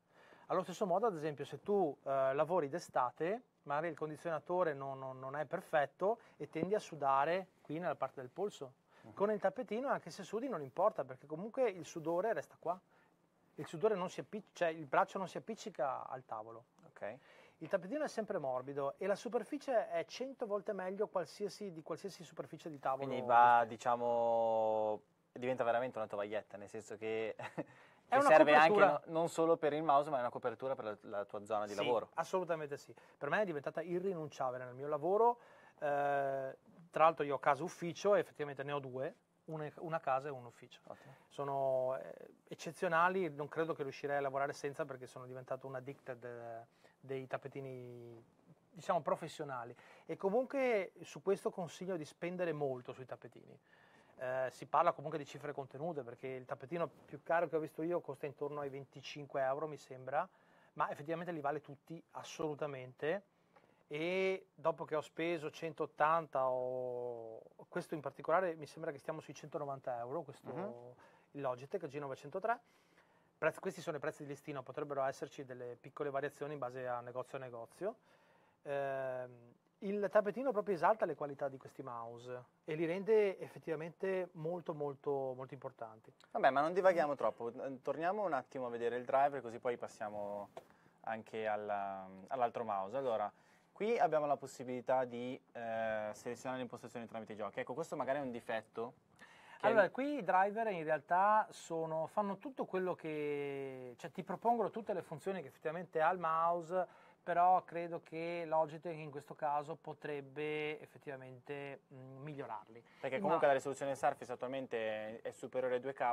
Allo stesso modo, ad esempio, se tu eh, lavori d'estate, magari il condizionatore non, non- non è perfetto e tendi a sudare qui nella parte del polso. Mhm. Con il tappetino, anche se sudi, non importa, perché comunque il sudore resta qua. Il sudore non si appiccica, cioè il braccio non si appiccica al tavolo. Ok. Il tappetino è sempre morbido e la superficie è cento volte meglio qualsiasi, di qualsiasi superficie di tavolo. Quindi va, diciamo, diventa veramente una tovaglietta, nel senso che, che una serve anche copertura. no- non solo per il mouse, ma è una copertura per la, la tua zona di Sì, lavoro. assolutamente sì. Per me è diventata irrinunciabile nel mio lavoro. Eh, tra l'altro io ho casa ufficio e effettivamente ne ho due, una, una casa e un ufficio. Ottimo. Sono eh, eccezionali, non credo che riuscirei a lavorare senza perché sono diventato un addicted eh, dei tappetini, diciamo, professionali. E comunque su questo consiglio di spendere molto sui tappetini. Eh, si parla comunque di cifre contenute perché il tappetino più caro che ho visto io costa intorno ai venticinque euro, mi sembra, ma effettivamente li vale tutti assolutamente. E dopo che ho speso centottanta, o questo in particolare mi sembra che stiamo sui centonovanta euro, questo Mhm. il Logitech G novecentotré. Prezzi- questi sono i prezzi di listino, potrebbero esserci delle piccole variazioni in base a negozio a negozio. Ehm, il tappetino proprio esalta le qualità di questi mouse e li rende effettivamente molto molto molto importanti. Vabbè, ma non divaghiamo troppo, eh, torniamo un attimo a vedere il driver così poi passiamo anche alla- all'altro mouse. Allora, qui abbiamo la possibilità di eh, selezionare le impostazioni tramite i giochi. Ecco, questo magari è un difetto. che è- Allora, qui i driver in realtà sono, fanno tutto quello che, cioè ti propongono tutte le funzioni che effettivamente ha il mouse, però credo che Logitech in questo caso potrebbe effettivamente mh, migliorarli. Perché Il comunque ma- la risoluzione Surface attualmente è superiore ai due K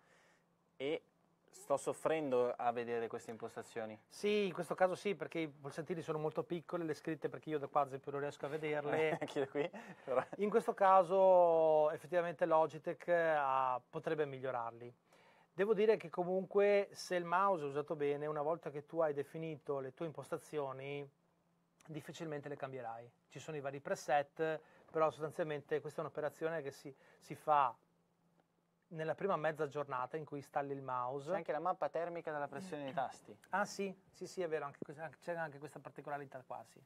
e sto soffrendo a vedere queste impostazioni. Sì, in questo caso sì, perché i pulsantini sono molto piccoli, le scritte perché io da qua ad esempio non riesco a vederle. Anche qui. Però- In questo caso effettivamente Logitech ha- potrebbe migliorarli. Devo dire che comunque se il mouse è usato bene, una volta che tu hai definito le tue impostazioni, difficilmente le cambierai. Ci sono i vari preset, però sostanzialmente questa è un'operazione che si, si fa nella prima mezza giornata in cui installi il mouse. C'è anche la mappa termica della pressione dei tasti. Ah sì, sì, sì, è vero, anche questa- c'è anche questa particolarità qua, sì.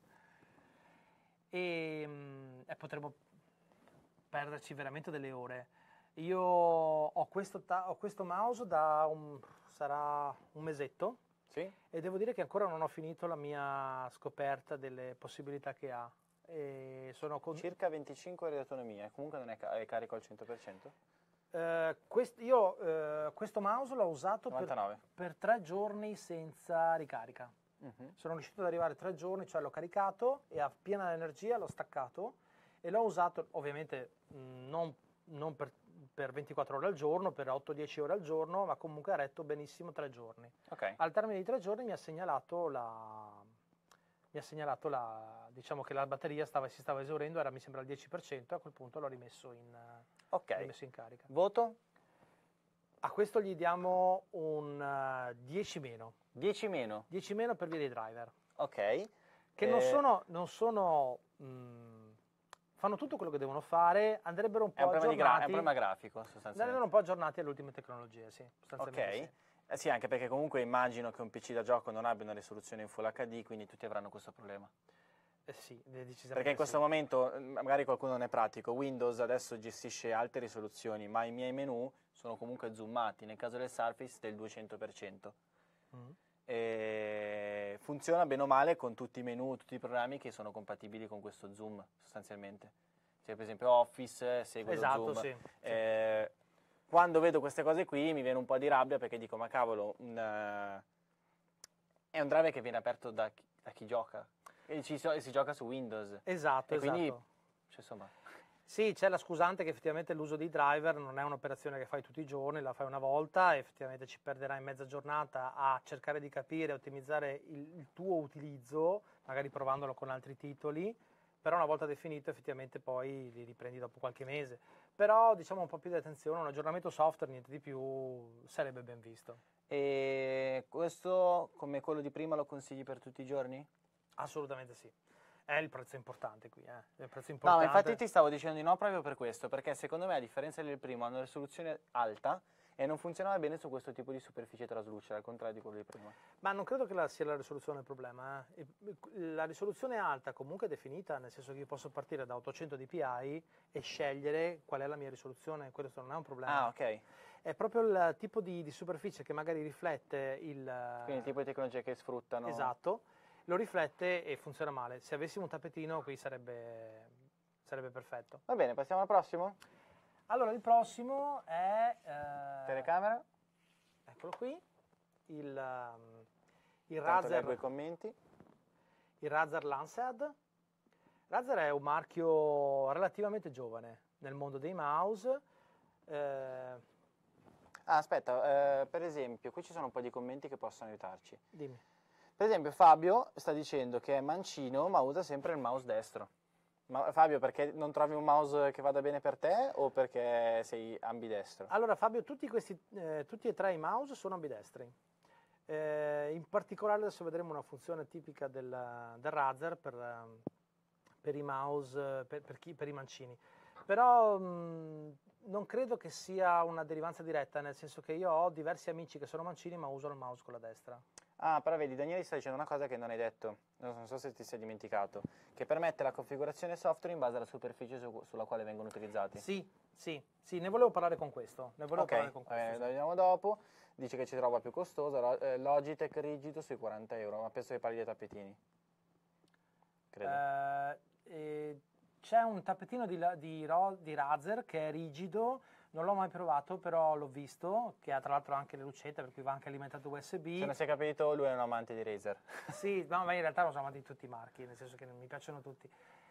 E, mm, e potremmo perderci veramente delle ore. Io ho questo, ta- ho questo mouse da un, sarà un mesetto Sì? e devo dire che ancora non ho finito la mia scoperta delle possibilità che ha. E sono con- Circa venticinque ore di autonomia, e comunque non è, ca- è carico al cento per cento? eh, quest- io eh, questo mouse l'ho usato per, novantanove. per tre giorni senza ricarica. Mhm. Sono riuscito ad arrivare tre giorni, cioè l'ho caricato e a piena energia l'ho staccato e l'ho usato ovviamente mh, non, non per, per ventiquattro ore al giorno, per otto dieci ore al giorno, ma comunque ha retto benissimo tre giorni. Ok. Al termine di tre giorni mi ha segnalato la, mi ha segnalato la, diciamo che la batteria stava, si stava esaurendo, era mi sembra al dieci per cento, e a quel punto l'ho rimesso in, Ok. l'ho rimesso in carica. Voto? A questo gli diamo un eh, dieci meno, dieci meno. dieci meno per via dei driver. Ok. Che non Eh, sono, non sono mh, fanno tutto quello che devono fare, andrebbero un È un, po' problema di gra- è un aggiornati, problema grafico, sostanzialmente. andrebbero un po' aggiornati alle ultime tecnologie, sì, Ok. sostanzialmente sì. Eh sì, anche perché comunque immagino che un P C da gioco non abbia una risoluzione in Full H D, quindi tutti avranno questo problema. Eh sì, eh, decisamente Perché in questo sì. momento, eh, magari qualcuno non è pratico, Windows adesso gestisce alte risoluzioni, ma i miei menu sono comunque zoomati, nel caso del Surface del duecento per cento. Mm. E funziona bene o male con tutti i menu, tutti i programmi che sono compatibili con questo zoom, sostanzialmente. Cioè, per esempio Office eh, segue Esatto, lo zoom. sì, sì. Eh, quando vedo queste cose qui mi viene un po' di rabbia perché dico, ma cavolo, un, eh, è un driver che viene aperto da chi, da chi gioca. E ci so- si gioca su Windows. Esatto, E quindi, esatto. cioè, insomma, Sì, c'è la scusante che effettivamente l'uso di driver non è un'operazione che fai tutti i giorni, la fai una volta e effettivamente ci perderai mezza giornata a cercare di capire e ottimizzare il, il tuo utilizzo, magari provandolo con altri titoli, però una volta definito effettivamente poi li riprendi dopo qualche mese. Però diciamo un po' più di attenzione, un aggiornamento software, niente di più, sarebbe ben visto. e questo, come quello di prima, lo consigli per tutti i giorni? Assolutamente sì. È il prezzo importante qui, eh. È il prezzo No, importante. ma infatti ti stavo dicendo di no proprio per questo, perché secondo me a differenza del primo hanno una risoluzione alta e non funzionava bene su questo tipo di superficie traslucida, al contrario di quello di prima. Ma non credo che la, sia la risoluzione il problema. Eh. La risoluzione alta comunque è definita, nel senso che io posso partire da ottocento dpi e scegliere qual è la mia risoluzione, questo non è un problema. Ah, ok. È proprio il tipo di, di superficie che magari riflette il... Quindi il tipo di tecnologia che sfruttano. Esatto, lo riflette e funziona male. Se avessimo un tappetino qui sarebbe, sarebbe perfetto. Va bene, passiamo al prossimo? Allora, il prossimo è... Eh, Telecamera? Eccolo qui, il, um, il Tanto Razer, leggo i commenti. il Razer Lancet. Razer è un marchio relativamente giovane nel mondo dei mouse. Eh, Ah, aspetta, eh, per esempio, qui ci sono un po' di commenti che possono aiutarci. dimmi. Per esempio, Fabio sta dicendo che è mancino, ma usa sempre il mouse destro. Ma Fabio, perché non trovi un mouse che vada bene per te o perché sei ambidestro? Allora Fabio, tutti, questi, eh, tutti e tre i mouse sono ambidestri. Eh, in particolare adesso vedremo una funzione tipica del, del Razer per, um, per i mouse, per, per, chi, per i mancini. Però mh, non credo che sia una derivanza diretta, nel senso che io ho diversi amici che sono mancini ma usano il mouse con la destra. Ah, però vedi, Daniele sta dicendo una cosa che non hai detto, non so se ti sei dimenticato, che permette la configurazione software in base alla superficie su, sulla quale vengono utilizzati. Sì, sì, sì, ne volevo parlare con questo. Ne volevo Ok, parlare con questo, eh, sì. lo vediamo dopo. Dice che ci trova più costoso, lo- eh, Logitech rigido sui quaranta euro, ma penso che parli dei tappetini. Credo. Eh, eh, c'è un tappetino di, la- di, Ro- di Razer che è rigido, non l'ho mai provato, però l'ho visto, che ha tra l'altro anche le lucette, per cui va anche alimentato U S B. Se non si è capito, lui è un amante di Razer. Sì, no, ma in realtà lo sono amati tutti i marchi, nel senso che mi piacciono tutti.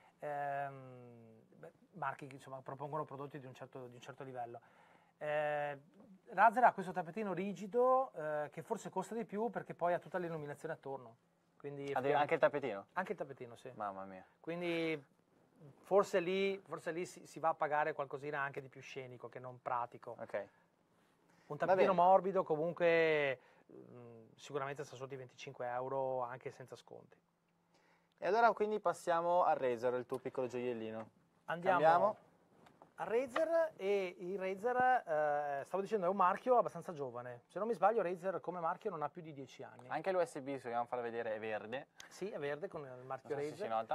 Ehm, beh, marchi che insomma propongono prodotti di un certo, di un certo livello. Eh, Razer ha questo tappetino rigido eh, che forse costa di più perché poi ha tutta l'illuminazione attorno. Quindi Addio, anche il tappetino? anche il tappetino, sì. Mamma mia. Quindi forse lì, forse lì si, si va a pagare qualcosina anche di più scenico che non pratico. Ok. Un Va tappetino bene. morbido comunque mh, sicuramente sta sotto i venticinque euro anche senza sconti. E allora quindi passiamo al Razer, il tuo piccolo gioiellino. Andiamo Cambiamo. a Razer e il Razer, eh, stavo dicendo, è un marchio abbastanza giovane. Se non mi sbaglio Razer come marchio non ha più di dieci anni. Anche l'U S B, se vogliamo farla vedere, è verde. Sì, è verde con il Non marchio so se si Razer. nota.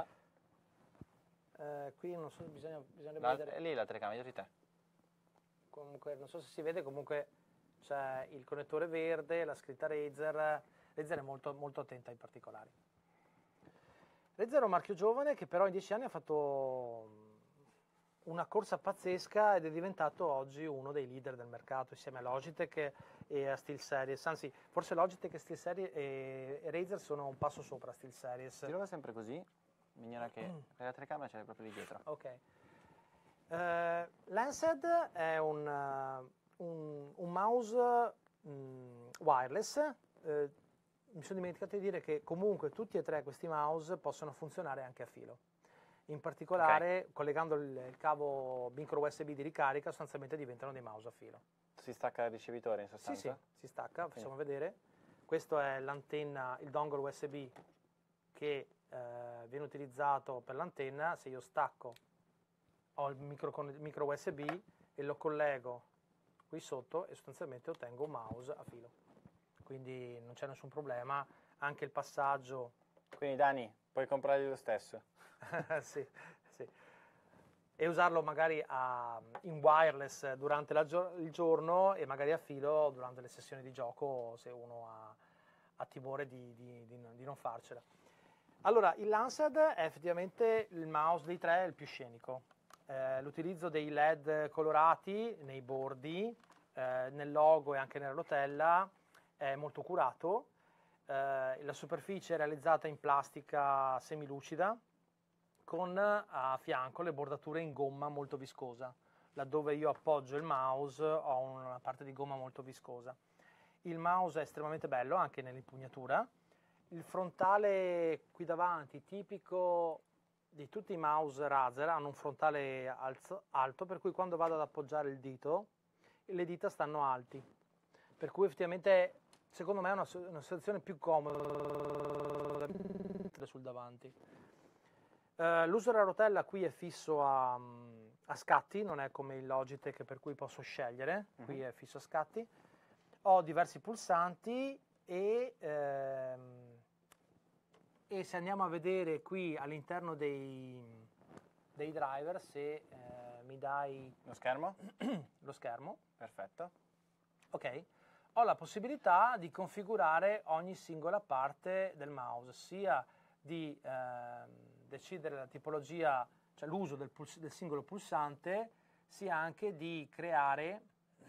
Eh, qui non so, bisogna, bisogna No, vedere. è lì la telecamera, di te. Comunque, non so se si vede, comunque c'è il connettore verde, la scritta Razer. Razer è molto, molto attenta ai particolari. Razer è un marchio giovane che però in dieci anni ha fatto una corsa pazzesca ed è diventato oggi uno dei leader del mercato insieme a Logitech e a SteelSeries. Anzi, forse Logitech e SteelSeries e, e Razer sono un passo sopra SteelSeries. Girala sempre così, in maniera che la telecamera ce l'hai proprio lì dietro. Ok. Uh, Lancet è un, uh, un, un mouse um, wireless. Uh, mi sono dimenticato di dire che comunque tutti e tre questi mouse possono funzionare anche a filo. In particolare, okay, collegando il, il cavo micro U S B di ricarica, sostanzialmente diventano dei mouse a filo. Si stacca il ricevitore in sostanza? Sì, sì, si stacca, facciamo Quindi. vedere. Questo è l'antenna, il dongle U S B che eh, viene utilizzato per l'antenna. Se io stacco ho il micro, micro U S B e lo collego qui sotto e sostanzialmente ottengo un mouse a filo. Quindi non c'è nessun problema, anche il passaggio... Quindi Dani, puoi comprarli lo stesso? sì, sì. E usarlo magari a, in wireless durante la, il giorno e magari a filo durante le sessioni di gioco se uno ha, ha timore di, di, di, di non farcela. Allora, il Lancet è effettivamente il mouse dei tre il più scenico. Eh, l'utilizzo dei L E D colorati nei bordi, eh, nel logo e anche nella rotella è molto curato. Eh, la superficie è realizzata in plastica semilucida con a fianco le bordature in gomma molto viscosa. Laddove io appoggio il mouse ho una parte di gomma molto viscosa. Il mouse è estremamente bello anche nell'impugnatura. Il frontale qui davanti, tipico di tutti i mouse Razer, hanno un frontale alzo, alto, per cui quando vado ad appoggiare il dito, le dita stanno alti. Per cui effettivamente, secondo me, è una, una situazione più comoda sul davanti. Uh, l'uso della rotella qui è fisso a, a scatti, non è come il Logitech per cui posso scegliere, uh-huh. qui è fisso a scatti. Ho diversi pulsanti e, ehm, e se andiamo a vedere qui all'interno dei, dei driver, se eh, mi dai lo schermo, lo schermo, perfetto, ok, ho la possibilità di configurare ogni singola parte del mouse, sia di ehm, decidere la tipologia, cioè l'uso del, puls- del singolo pulsante, sia anche di creare,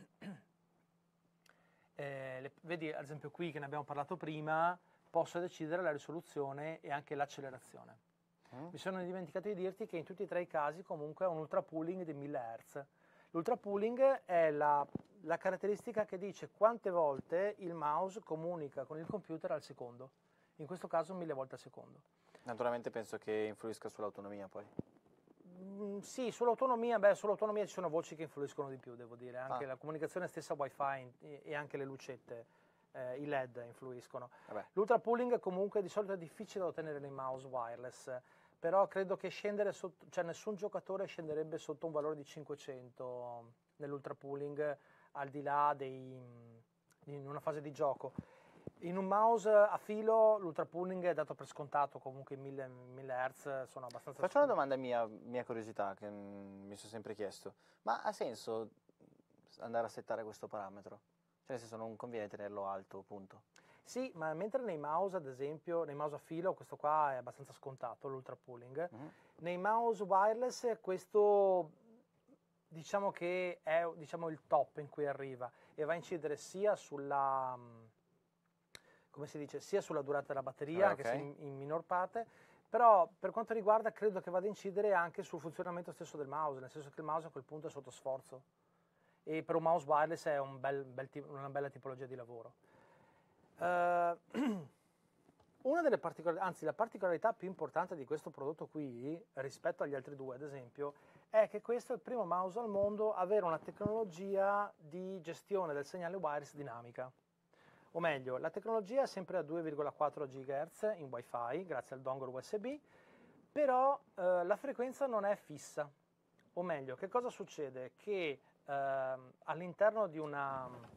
eh, le, vedi ad esempio qui che ne abbiamo parlato prima, posso decidere la risoluzione e anche l'accelerazione. Mm. Mi sono dimenticato di dirti che in tutti e tre i casi comunque è un ultra pooling di mille hertz. L'ultra pooling è la, la caratteristica che dice quante volte il mouse comunica con il computer al secondo, in questo caso mille volte al secondo. Naturalmente penso che influisca sull'autonomia poi. Mm, sì, sull'autonomia, beh, sull'autonomia ci sono voci che influiscono di più, devo dire, anche ah. la comunicazione stessa Wi-Fi e, e anche le lucette, eh, i L E D influiscono. Vabbè. L'ultra pooling comunque di solito è difficile da ottenere nei mouse wireless, però credo che scendere sotto, cioè nessun giocatore scenderebbe sotto un valore di cinquecento nell'ultra pooling al di là dei, in una fase di gioco. In un mouse a filo l'ultra pooling è dato per scontato, comunque i mille, mille hertz sono abbastanza... Faccio una domanda mia, mia curiosità che mh, mi sono sempre chiesto, ma ha senso andare a settare questo parametro? Cioè nel senso non conviene tenerlo alto, punto? Sì, ma mentre nei mouse, ad esempio, nei mouse a filo, questo qua è abbastanza scontato, l'ultra pooling. Mm-hmm. Nei mouse wireless questo diciamo che è diciamo, il top in cui arriva e va a incidere sia sulla, come si dice, sia sulla durata della batteria, ah, okay. che in, in minor parte, però per quanto riguarda credo che vada a incidere anche sul funzionamento stesso del mouse, nel senso che il mouse a quel punto è sotto sforzo e per un mouse wireless è un bel, bel, una bella tipologia di lavoro. Uh, una delle particolarità, anzi la particolarità più importante di questo prodotto qui rispetto agli altri due ad esempio è che questo è il primo mouse al mondo a avere una tecnologia di gestione del segnale wireless dinamica, o meglio la tecnologia è sempre a due virgola quattro gigahertz in Wi-Fi grazie al dongle U S B, però uh, la frequenza non è fissa, o meglio che cosa succede? Che uh, all'interno di una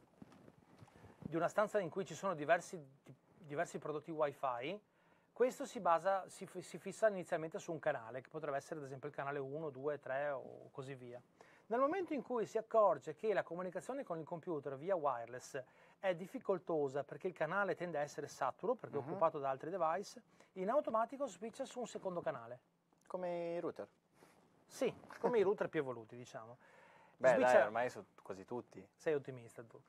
di una stanza in cui ci sono diversi, diversi prodotti Wi-Fi, questo si basa, si, si fissa inizialmente su un canale, che potrebbe essere ad esempio il canale uno, due, tre o così via. Nel momento in cui si accorge che la comunicazione con il computer via wireless è difficoltosa perché il canale tende a essere saturo, perché uh-huh. è occupato da altri device, in automatico switcha su un secondo canale. Come i router? Sì, come i router più evoluti, diciamo. Beh, switcha... dai, ormai sono quasi tutti. Sei ottimista tu.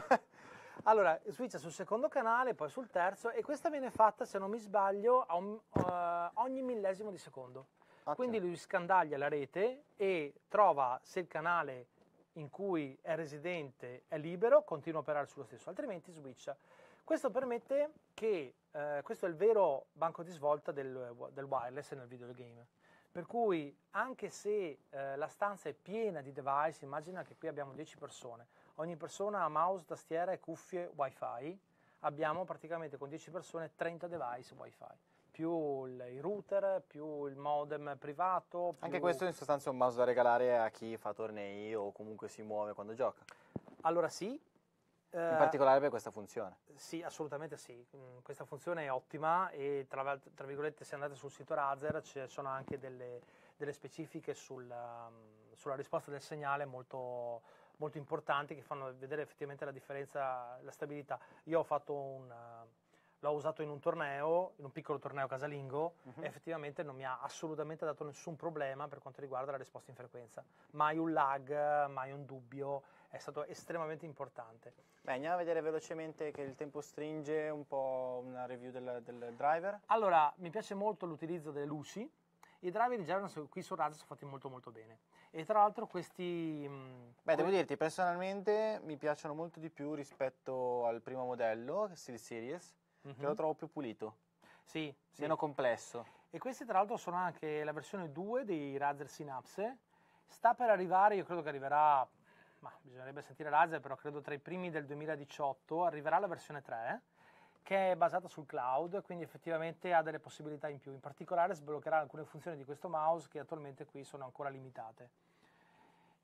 Allora, switcha sul secondo canale, poi sul terzo, e questa viene fatta, se non mi sbaglio, a un, uh, ogni millesimo di secondo. Ottimo. Quindi lui scandaglia la rete e trova se il canale in cui è residente è libero, continua a operare sullo stesso, altrimenti switcha. Questo permette che, uh, questo è il vero banco di svolta del, del wireless nel videogame. Per cui anche se uh, la stanza è piena di device, immagina che qui abbiamo dieci persone, ogni persona ha mouse, tastiera e cuffie Wi-Fi, abbiamo praticamente con dieci persone trenta device Wi-Fi, più il, i router, più il modem privato. Più... Anche questo in sostanza è un mouse da regalare a chi fa tornei o comunque si muove quando gioca. Allora sì. In eh, particolare per questa funzione. Sì, assolutamente sì. Questa funzione è ottima e tra, tra virgolette se andate sul sito Razer ci sono anche delle, delle specifiche sul, um, sulla risposta del segnale molto... molto importanti che fanno vedere effettivamente la differenza, la stabilità. Io ho fatto un, uh, l'ho usato in un torneo, in un piccolo torneo casalingo, uh-huh. e effettivamente non mi ha assolutamente dato nessun problema per quanto riguarda la risposta in frequenza. Mai un lag, mai un dubbio, è stato estremamente importante. Beh, andiamo a vedere velocemente che il tempo stringe un po' una review del, del driver. Allora, mi piace molto l'utilizzo delle luci. I driver di German qui su Razer sono fatti molto molto bene e tra l'altro questi... Mh, Beh, devo dirti, personalmente mi piacciono molto di più rispetto al primo modello, SteelSeries, mm-hmm. che lo trovo più pulito, sì, meno sì. complesso. E questi tra l'altro sono anche la versione due dei Razer Synapse, sta per arrivare, io credo che arriverà, ma bisognerebbe sentire Razer, però credo tra i primi del duemiladiciotto arriverà la versione tre, che è basata sul cloud, quindi effettivamente ha delle possibilità in più. In particolare sbloccherà alcune funzioni di questo mouse che attualmente qui sono ancora limitate.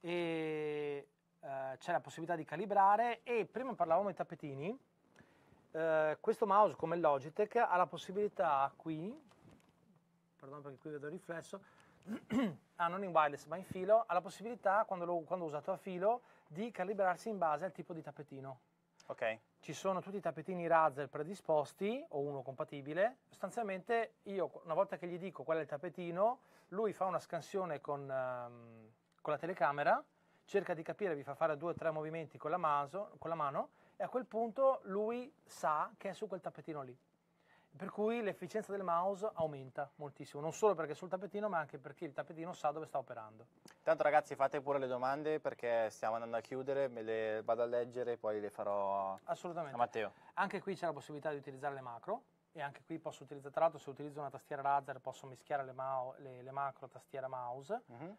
e eh, c'è la possibilità di calibrare, e prima parlavamo di tappetini. Eh, questo mouse, come il Logitech, ha la possibilità qui, perdono perché qui vedo il riflesso, ah, non in wireless ma in filo, ha la possibilità, quando l'ho quando ho usato a filo, di calibrarsi in base al tipo di tappetino. Ok. Ci sono tutti i tappetini Razer predisposti, o uno compatibile. Sostanzialmente io, una volta che gli dico qual è il tappetino, lui fa una scansione con, um, con la telecamera, cerca di capire, vi fa fare due o tre movimenti con la, maso, con la mano, e a quel punto lui sa che è su quel tappetino lì. Per cui l'efficienza del mouse aumenta moltissimo, non solo perché è sul tappetino, ma anche perché il tappetino sa dove sta operando. Tanto ragazzi, fate pure le domande, perché stiamo andando a chiudere, me le vado a leggere e poi le farò Assolutamente. a Matteo. Anche qui c'è la possibilità di utilizzare le macro, e anche qui posso utilizzare, tra l'altro se utilizzo una tastiera Razer posso mischiare le, le, le macro tastiera mouse. Mm-hmm.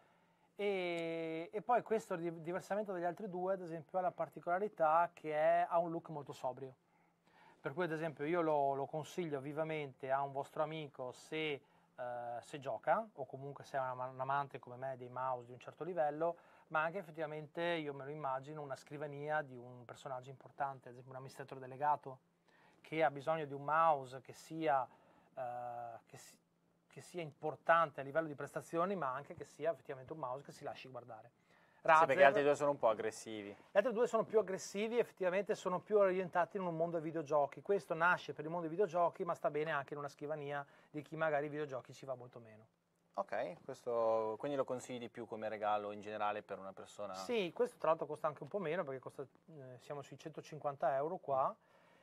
E, e poi questo, diversamente dagli altri due, ad esempio, ha la particolarità che è, ha un look molto sobrio. Per cui, ad esempio, io lo, lo consiglio vivamente a un vostro amico se, eh, se gioca, o comunque se è un, un amante come me dei mouse di un certo livello, ma anche effettivamente io me lo immagino una scrivania di un personaggio importante, ad esempio un amministratore delegato, che ha bisogno di un mouse che sia, eh, che si, che sia importante a livello di prestazioni, ma anche che sia effettivamente un mouse che si lasci guardare. Razer, sì, perché gli altri due sono un po' aggressivi. Gli altri due sono più aggressivi, effettivamente sono più orientati in un mondo dei videogiochi. Questo nasce per il mondo dei videogiochi, ma sta bene anche in una scrivania di chi magari ai videogiochi ci va molto meno. Ok, questo quindi lo consigli di più come regalo in generale per una persona? Sì, questo tra l'altro costa anche un po' meno, perché costa, eh, siamo sui centocinquanta euro qua,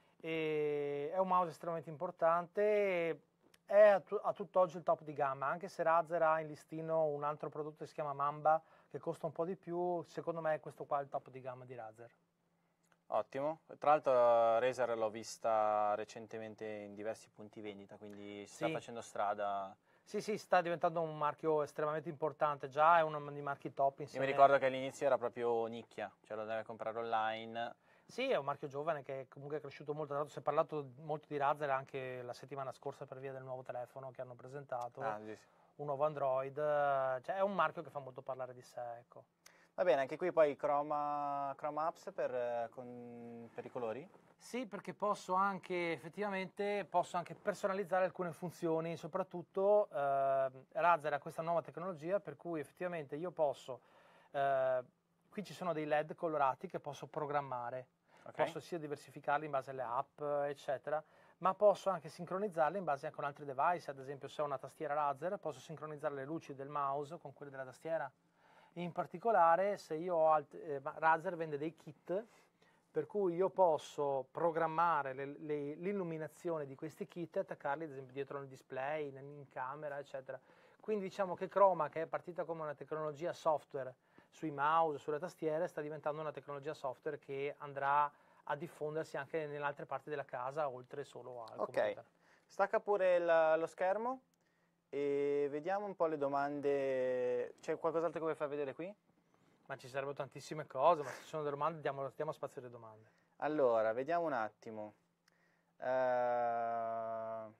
e è un mouse estremamente importante, è a, tu, a tutt'oggi il top di gamma, anche se Razer ha in listino un altro prodotto che si chiama Mamba, che costa un po' di più. Secondo me questo qua è il top di gamma di Razer. Ottimo, tra l'altro Razer l'ho vista recentemente in diversi punti vendita, quindi si sì. sta facendo strada. Sì, sì, sta diventando un marchio estremamente importante, già è uno dei marchi top insieme. Io mi ricordo che all'inizio era proprio nicchia, cioè lo deve comprare online. Sì, è un marchio giovane che comunque è cresciuto molto, tra l'altro si è parlato molto di Razer anche la settimana scorsa per via del nuovo telefono che hanno presentato. Ah, sì, sì. Un nuovo Android, cioè è un marchio che fa molto parlare di sé, ecco. Va bene, anche qui poi Chroma, Chroma Apps per, con, per i colori? Sì, perché posso anche, effettivamente, posso anche personalizzare alcune funzioni, soprattutto eh, Razer ha questa nuova tecnologia per cui effettivamente io posso, eh, qui ci sono dei L E D colorati che posso programmare, okay. Posso sia diversificarli in base alle app, eccetera, ma posso anche sincronizzarle in base con altri device. Ad esempio, se ho una tastiera Razer posso sincronizzare le luci del mouse con quelle della tastiera. In particolare, se io ho alt- eh, Razer vende dei kit per cui io posso programmare le, le, l'illuminazione di questi kit e attaccarli ad esempio dietro nel display, in, in camera, eccetera. Quindi diciamo che Chroma, che è partita come una tecnologia software sui mouse, sulle tastiere, sta diventando una tecnologia software che andrà a diffondersi anche nelle altre parti della casa, oltre solo al Ok, computer. Stacca pure il, lo schermo e vediamo un po' le domande. C'è qualcos'altro che vuoi far vedere qui? Ma ci sarebbero tantissime cose, ma se ci sono delle domande diamo, diamo spazio alle domande. Allora, vediamo un attimo. Uh,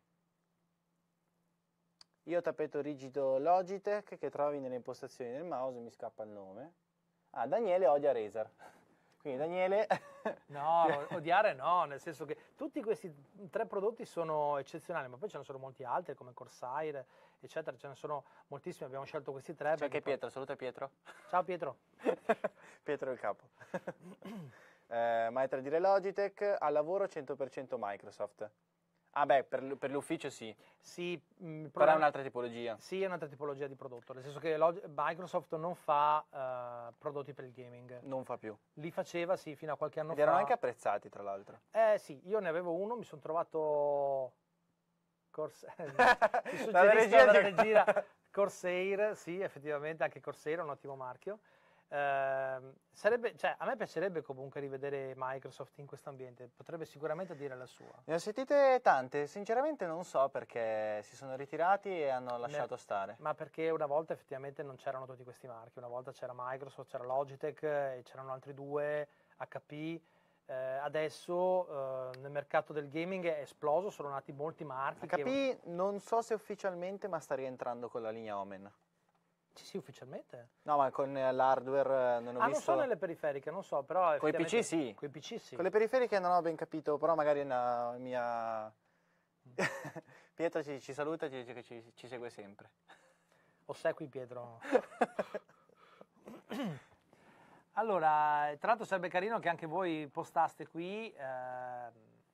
io tappeto rigido Logitech che trovi nelle impostazioni del mouse, mi scappa il nome. Ah, Daniele odia Razer. Quindi Daniele... No, odiare no, nel senso che tutti questi tre prodotti sono eccezionali, ma poi ce ne sono molti altri come Corsair, eccetera, ce ne sono moltissimi, abbiamo scelto questi tre. C'è anche Pietro, poi... saluta Pietro. Ciao Pietro. Pietro è il capo. eh, Maestra dire Logitech, al lavoro cento per cento Microsoft. Ah beh, per, per l'ufficio sì. Sì, mh, però è un'altra tipologia. Sì, è un'altra tipologia di prodotto, nel senso che Log- Microsoft non fa uh, prodotti per il gaming. Non fa più. Li faceva, sì, fino a qualche anno Ed fa. erano anche apprezzati, tra l'altro. Eh sì, io ne avevo uno, mi sono trovato... Corsair. Mi la regia, la regia. Corsair, sì, effettivamente anche Corsair è un ottimo marchio. Uh, sarebbe, cioè, a me piacerebbe comunque rivedere Microsoft in questo ambiente, potrebbe sicuramente dire la sua. Ne ho sentite tante, sinceramente non so perché si sono ritirati e hanno lasciato ne, stare. Ma perché una volta effettivamente non c'erano tutti questi marchi, una volta c'era Microsoft, c'era Logitech e c'erano altri due, H P. Eh, adesso eh, nel mercato del gaming è esploso, sono nati molti marchi. H P che... non so se ufficialmente, ma sta rientrando con la linea Omen. Sì, sì, ufficialmente. No, ma con l'hardware non ho ah, visto... non so nelle periferiche, non so, però... Con i P C sì. Con i P C sì. Con le periferiche non ho ben capito, però magari una mia... Pietro ci, ci saluta e ci dice che ci, ci segue sempre. Ossequi Pietro. Allora, tra l'altro sarebbe carino che anche voi postaste qui eh,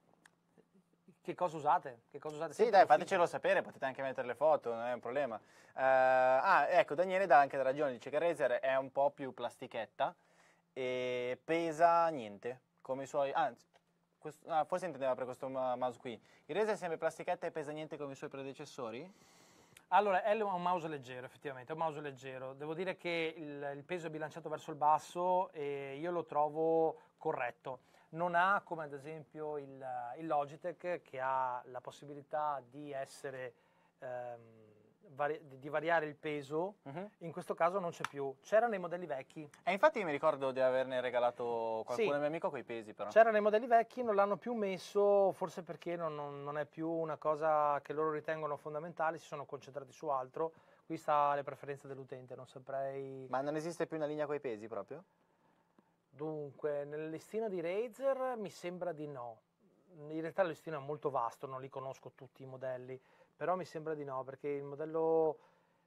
che cosa usate. Che cosa usate sì, dai, fatecelo sapere, potete anche mettere le foto, non è un problema. Uh, ah, ecco, Daniele dà anche ragione, dice che Razer è un po' più plastichetta e pesa niente, come i suoi... Anzi, questo, ah, forse intendeva per questo mouse qui. Il Razer è sempre plastichetta e pesa niente come i suoi predecessori? Allora, è un mouse leggero, effettivamente, è un mouse leggero. Devo dire che il, il peso è bilanciato verso il basso e io lo trovo corretto. Non ha, come ad esempio il, il Logitech, che ha la possibilità di essere... Ehm, Vari, di variare il peso, uh-huh. In questo caso non c'è più. C'era nei modelli vecchi. E infatti mi ricordo di averne regalato qualcuno sì. al mio amico coi pesi, però. C'era nei modelli vecchi, non l'hanno più messo, forse perché non, non, non è più una cosa che loro ritengono fondamentale, si sono concentrati su altro. Qui sta le preferenze dell'utente, non saprei... Ma non esiste più una linea coi pesi proprio? Dunque, nel listino di Razer mi sembra di no. In realtà il listino è molto vasto, non li conosco tutti i modelli, però mi sembra di no, perché il modello,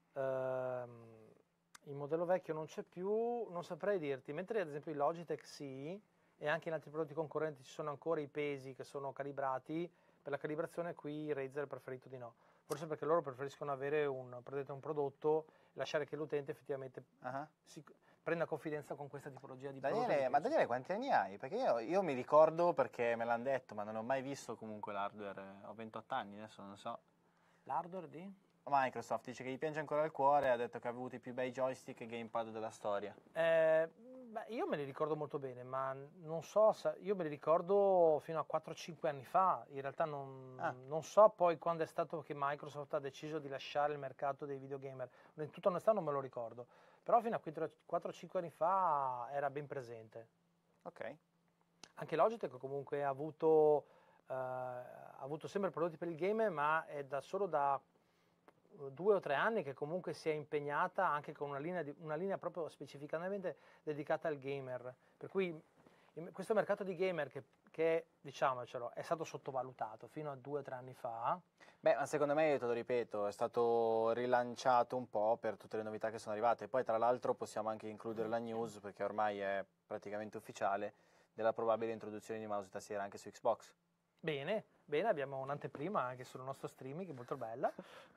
ehm, il modello vecchio non c'è più, non saprei dirti, mentre ad esempio il Logitech sì, e anche in altri prodotti concorrenti ci sono ancora i pesi che sono calibrati, per la calibrazione qui Razer è preferito di no, forse perché loro preferiscono avere un, un prodotto e lasciare che l'utente effettivamente uh-huh. si, prenda confidenza con questa tipologia di Daniele, prodotto. Ma Daniele quanti anni hai? Perché io, io mi ricordo perché me l'hanno detto, ma non ho mai visto comunque l'hardware, ho ventotto anni, adesso non so. L'hardware di? Microsoft dice che gli piange ancora il cuore e ha detto che ha avuto i più bei joystick e gamepad della storia. Eh, beh, io me li ricordo molto bene, ma non so, io me li ricordo fino a quattro cinque anni fa, in realtà non, ah. non so poi quando è stato che Microsoft ha deciso di lasciare il mercato dei videogamer, in tutta onestà non me lo ricordo, però fino a quattro cinque anni fa era ben presente. Ok. Anche Logitech comunque ha avuto... Uh, ha avuto sempre prodotti per il game, ma è da solo da due o tre anni che comunque si è impegnata anche con una linea, di, una linea proprio specificamente dedicata al gamer, per cui in, questo mercato di gamer che, che diciamocelo è stato sottovalutato fino a due o tre anni fa. Beh, ma secondo me, io te lo ripeto, è stato rilanciato un po' per tutte le novità che sono arrivate, poi tra l'altro possiamo anche includere la news, perché ormai è praticamente ufficiale, della probabile introduzione di mouse e tastiera anche su Xbox. Bene, bene, abbiamo un'anteprima anche sul nostro streaming, che è molto bella.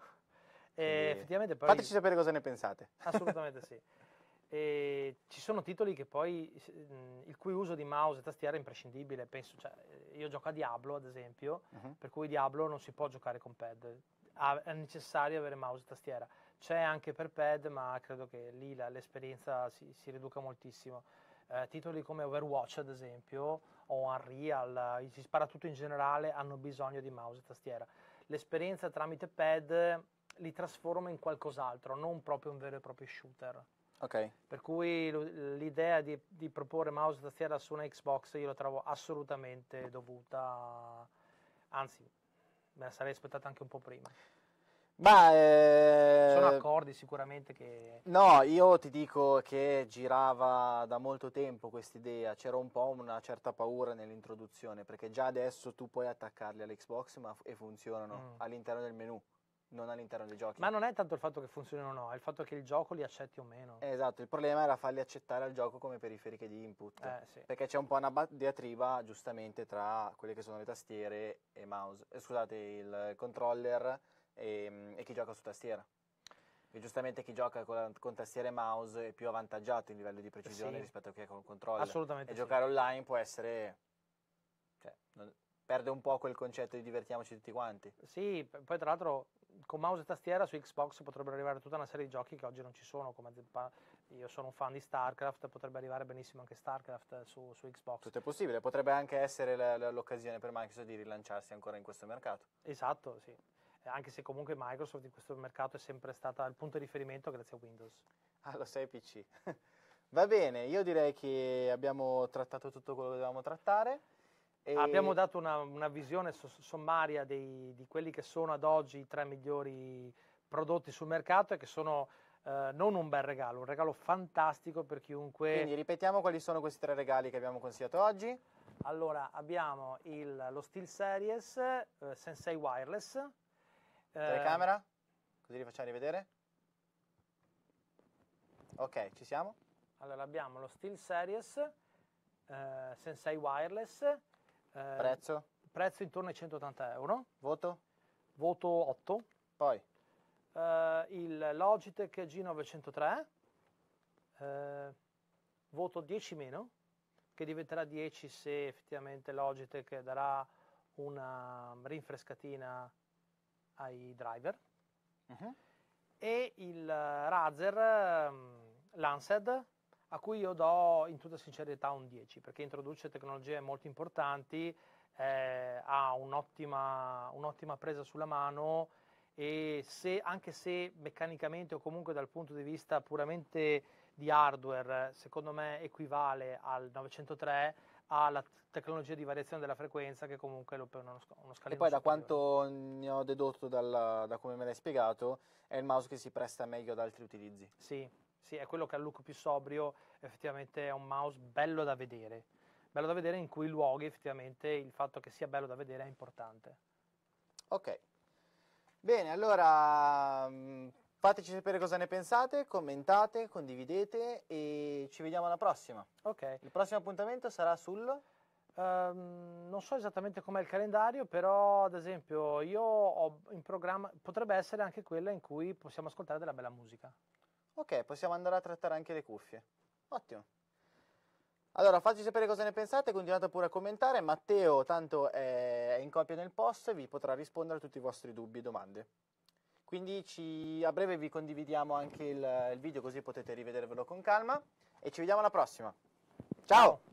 E effettivamente poi, fateci sapere cosa ne pensate. Assolutamente sì. E ci sono titoli che poi, il cui uso di mouse e tastiera è imprescindibile. Penso, cioè, io gioco a Diablo, ad esempio, uh-huh. per cui Diablo non si può giocare con pad. È necessario avere mouse e tastiera. C'è anche per pad, ma credo che lì la, l'esperienza si, si riduca moltissimo. Eh, titoli come Overwatch, ad esempio, o Unreal, si spara tutto in generale, hanno bisogno di mouse e tastiera. L'esperienza tramite pad li trasforma in qualcos'altro, non proprio un vero e proprio shooter. Ok. Per cui l'idea di, di proporre mouse e tastiera su una Xbox io la trovo assolutamente dovuta, anzi, me la sarei aspettata anche un po' prima. Ma eh... sono accordi sicuramente che... No, io ti dico che girava da molto tempo quest'idea, c'era un po' una certa paura nell'introduzione, perché già adesso tu puoi attaccarli all'Xbox ma e funzionano mm. all'interno del menu, non all'interno dei giochi. Ma non è tanto il fatto che funzionino o no, è il fatto che il gioco li accetti o meno. Esatto, il problema era farli accettare al gioco come periferiche di input, eh, sì. perché c'è un po' una diatriba giustamente tra quelle che sono le tastiere e mouse, eh, scusate, il controller e, e chi gioca su tastiera. E giustamente chi gioca con, con tastiera e mouse è più avvantaggiato in livello di precisione sì. rispetto a chi è con controller. Assolutamente e sì. giocare online può essere, cioè, non, perde un po' quel concetto di divertiamoci tutti quanti. Sì, poi tra l'altro con mouse e tastiera su Xbox potrebbero arrivare tutta una serie di giochi che oggi non ci sono, come io sono un fan di StarCraft, potrebbe arrivare benissimo anche StarCraft su, su Xbox. Tutto è possibile, potrebbe anche essere l'occasione per Microsoft di rilanciarsi ancora in questo mercato. Esatto, sì. Anche se comunque Microsoft in questo mercato è sempre stata il punto di riferimento grazie a Windows. Ah, lo sai P C. Va bene, io direi che abbiamo trattato tutto quello che dovevamo trattare. E... Abbiamo dato una, una visione sommaria dei, di quelli che sono ad oggi i tre migliori prodotti sul mercato e che sono eh, non un bel regalo, un regalo fantastico per chiunque. Quindi ripetiamo quali sono questi tre regali che abbiamo consigliato oggi. Allora, abbiamo il, lo SteelSeries eh, Sensei Wireless. Eh, Telecamera, così li facciamo rivedere. Ok, ci siamo? Allora, abbiamo lo SteelSeries eh, Sensei Wireless. Eh, Prezzo? Prezzo intorno ai centottanta euro. Voto? Voto otto. Poi? Eh, il Logitech G novecentotre. Eh, voto dieci meno, che diventerà dieci se effettivamente Logitech darà una rinfrescatina ai driver. Uh-huh. E il Razer um, Lancet, a cui io do in tutta sincerità un dieci, perché introduce tecnologie molto importanti, eh, ha un'ottima, un'ottima presa sulla mano e se, anche se meccanicamente o comunque dal punto di vista puramente di hardware, secondo me equivale al novecentotre, ha la tecnologia di variazione della frequenza che comunque lo per uno, uno scalino E poi da superiore. quanto ne ho dedotto dalla, da come me l'hai spiegato, è il mouse che si presta meglio ad altri utilizzi. Sì, sì, è quello che ha il look più sobrio, effettivamente è un mouse bello da vedere. Bello da vedere in quei luoghi, effettivamente il fatto che sia bello da vedere è importante. Ok. Bene, allora mh, fateci sapere cosa ne pensate, commentate, condividete e ci vediamo alla prossima. Ok. Il prossimo appuntamento sarà sul... Um, non so esattamente com'è il calendario, però ad esempio io ho in programma, potrebbe essere anche quella in cui possiamo ascoltare della bella musica. Ok, possiamo andare a trattare anche le cuffie. Ottimo. Allora, fateci sapere cosa ne pensate, continuate pure a commentare. Matteo, tanto è in copia nel post e vi potrà rispondere a tutti i vostri dubbi e domande. Quindi ci, a breve vi condividiamo anche il, il video così potete rivedervelo con calma e ci vediamo alla prossima. Ciao!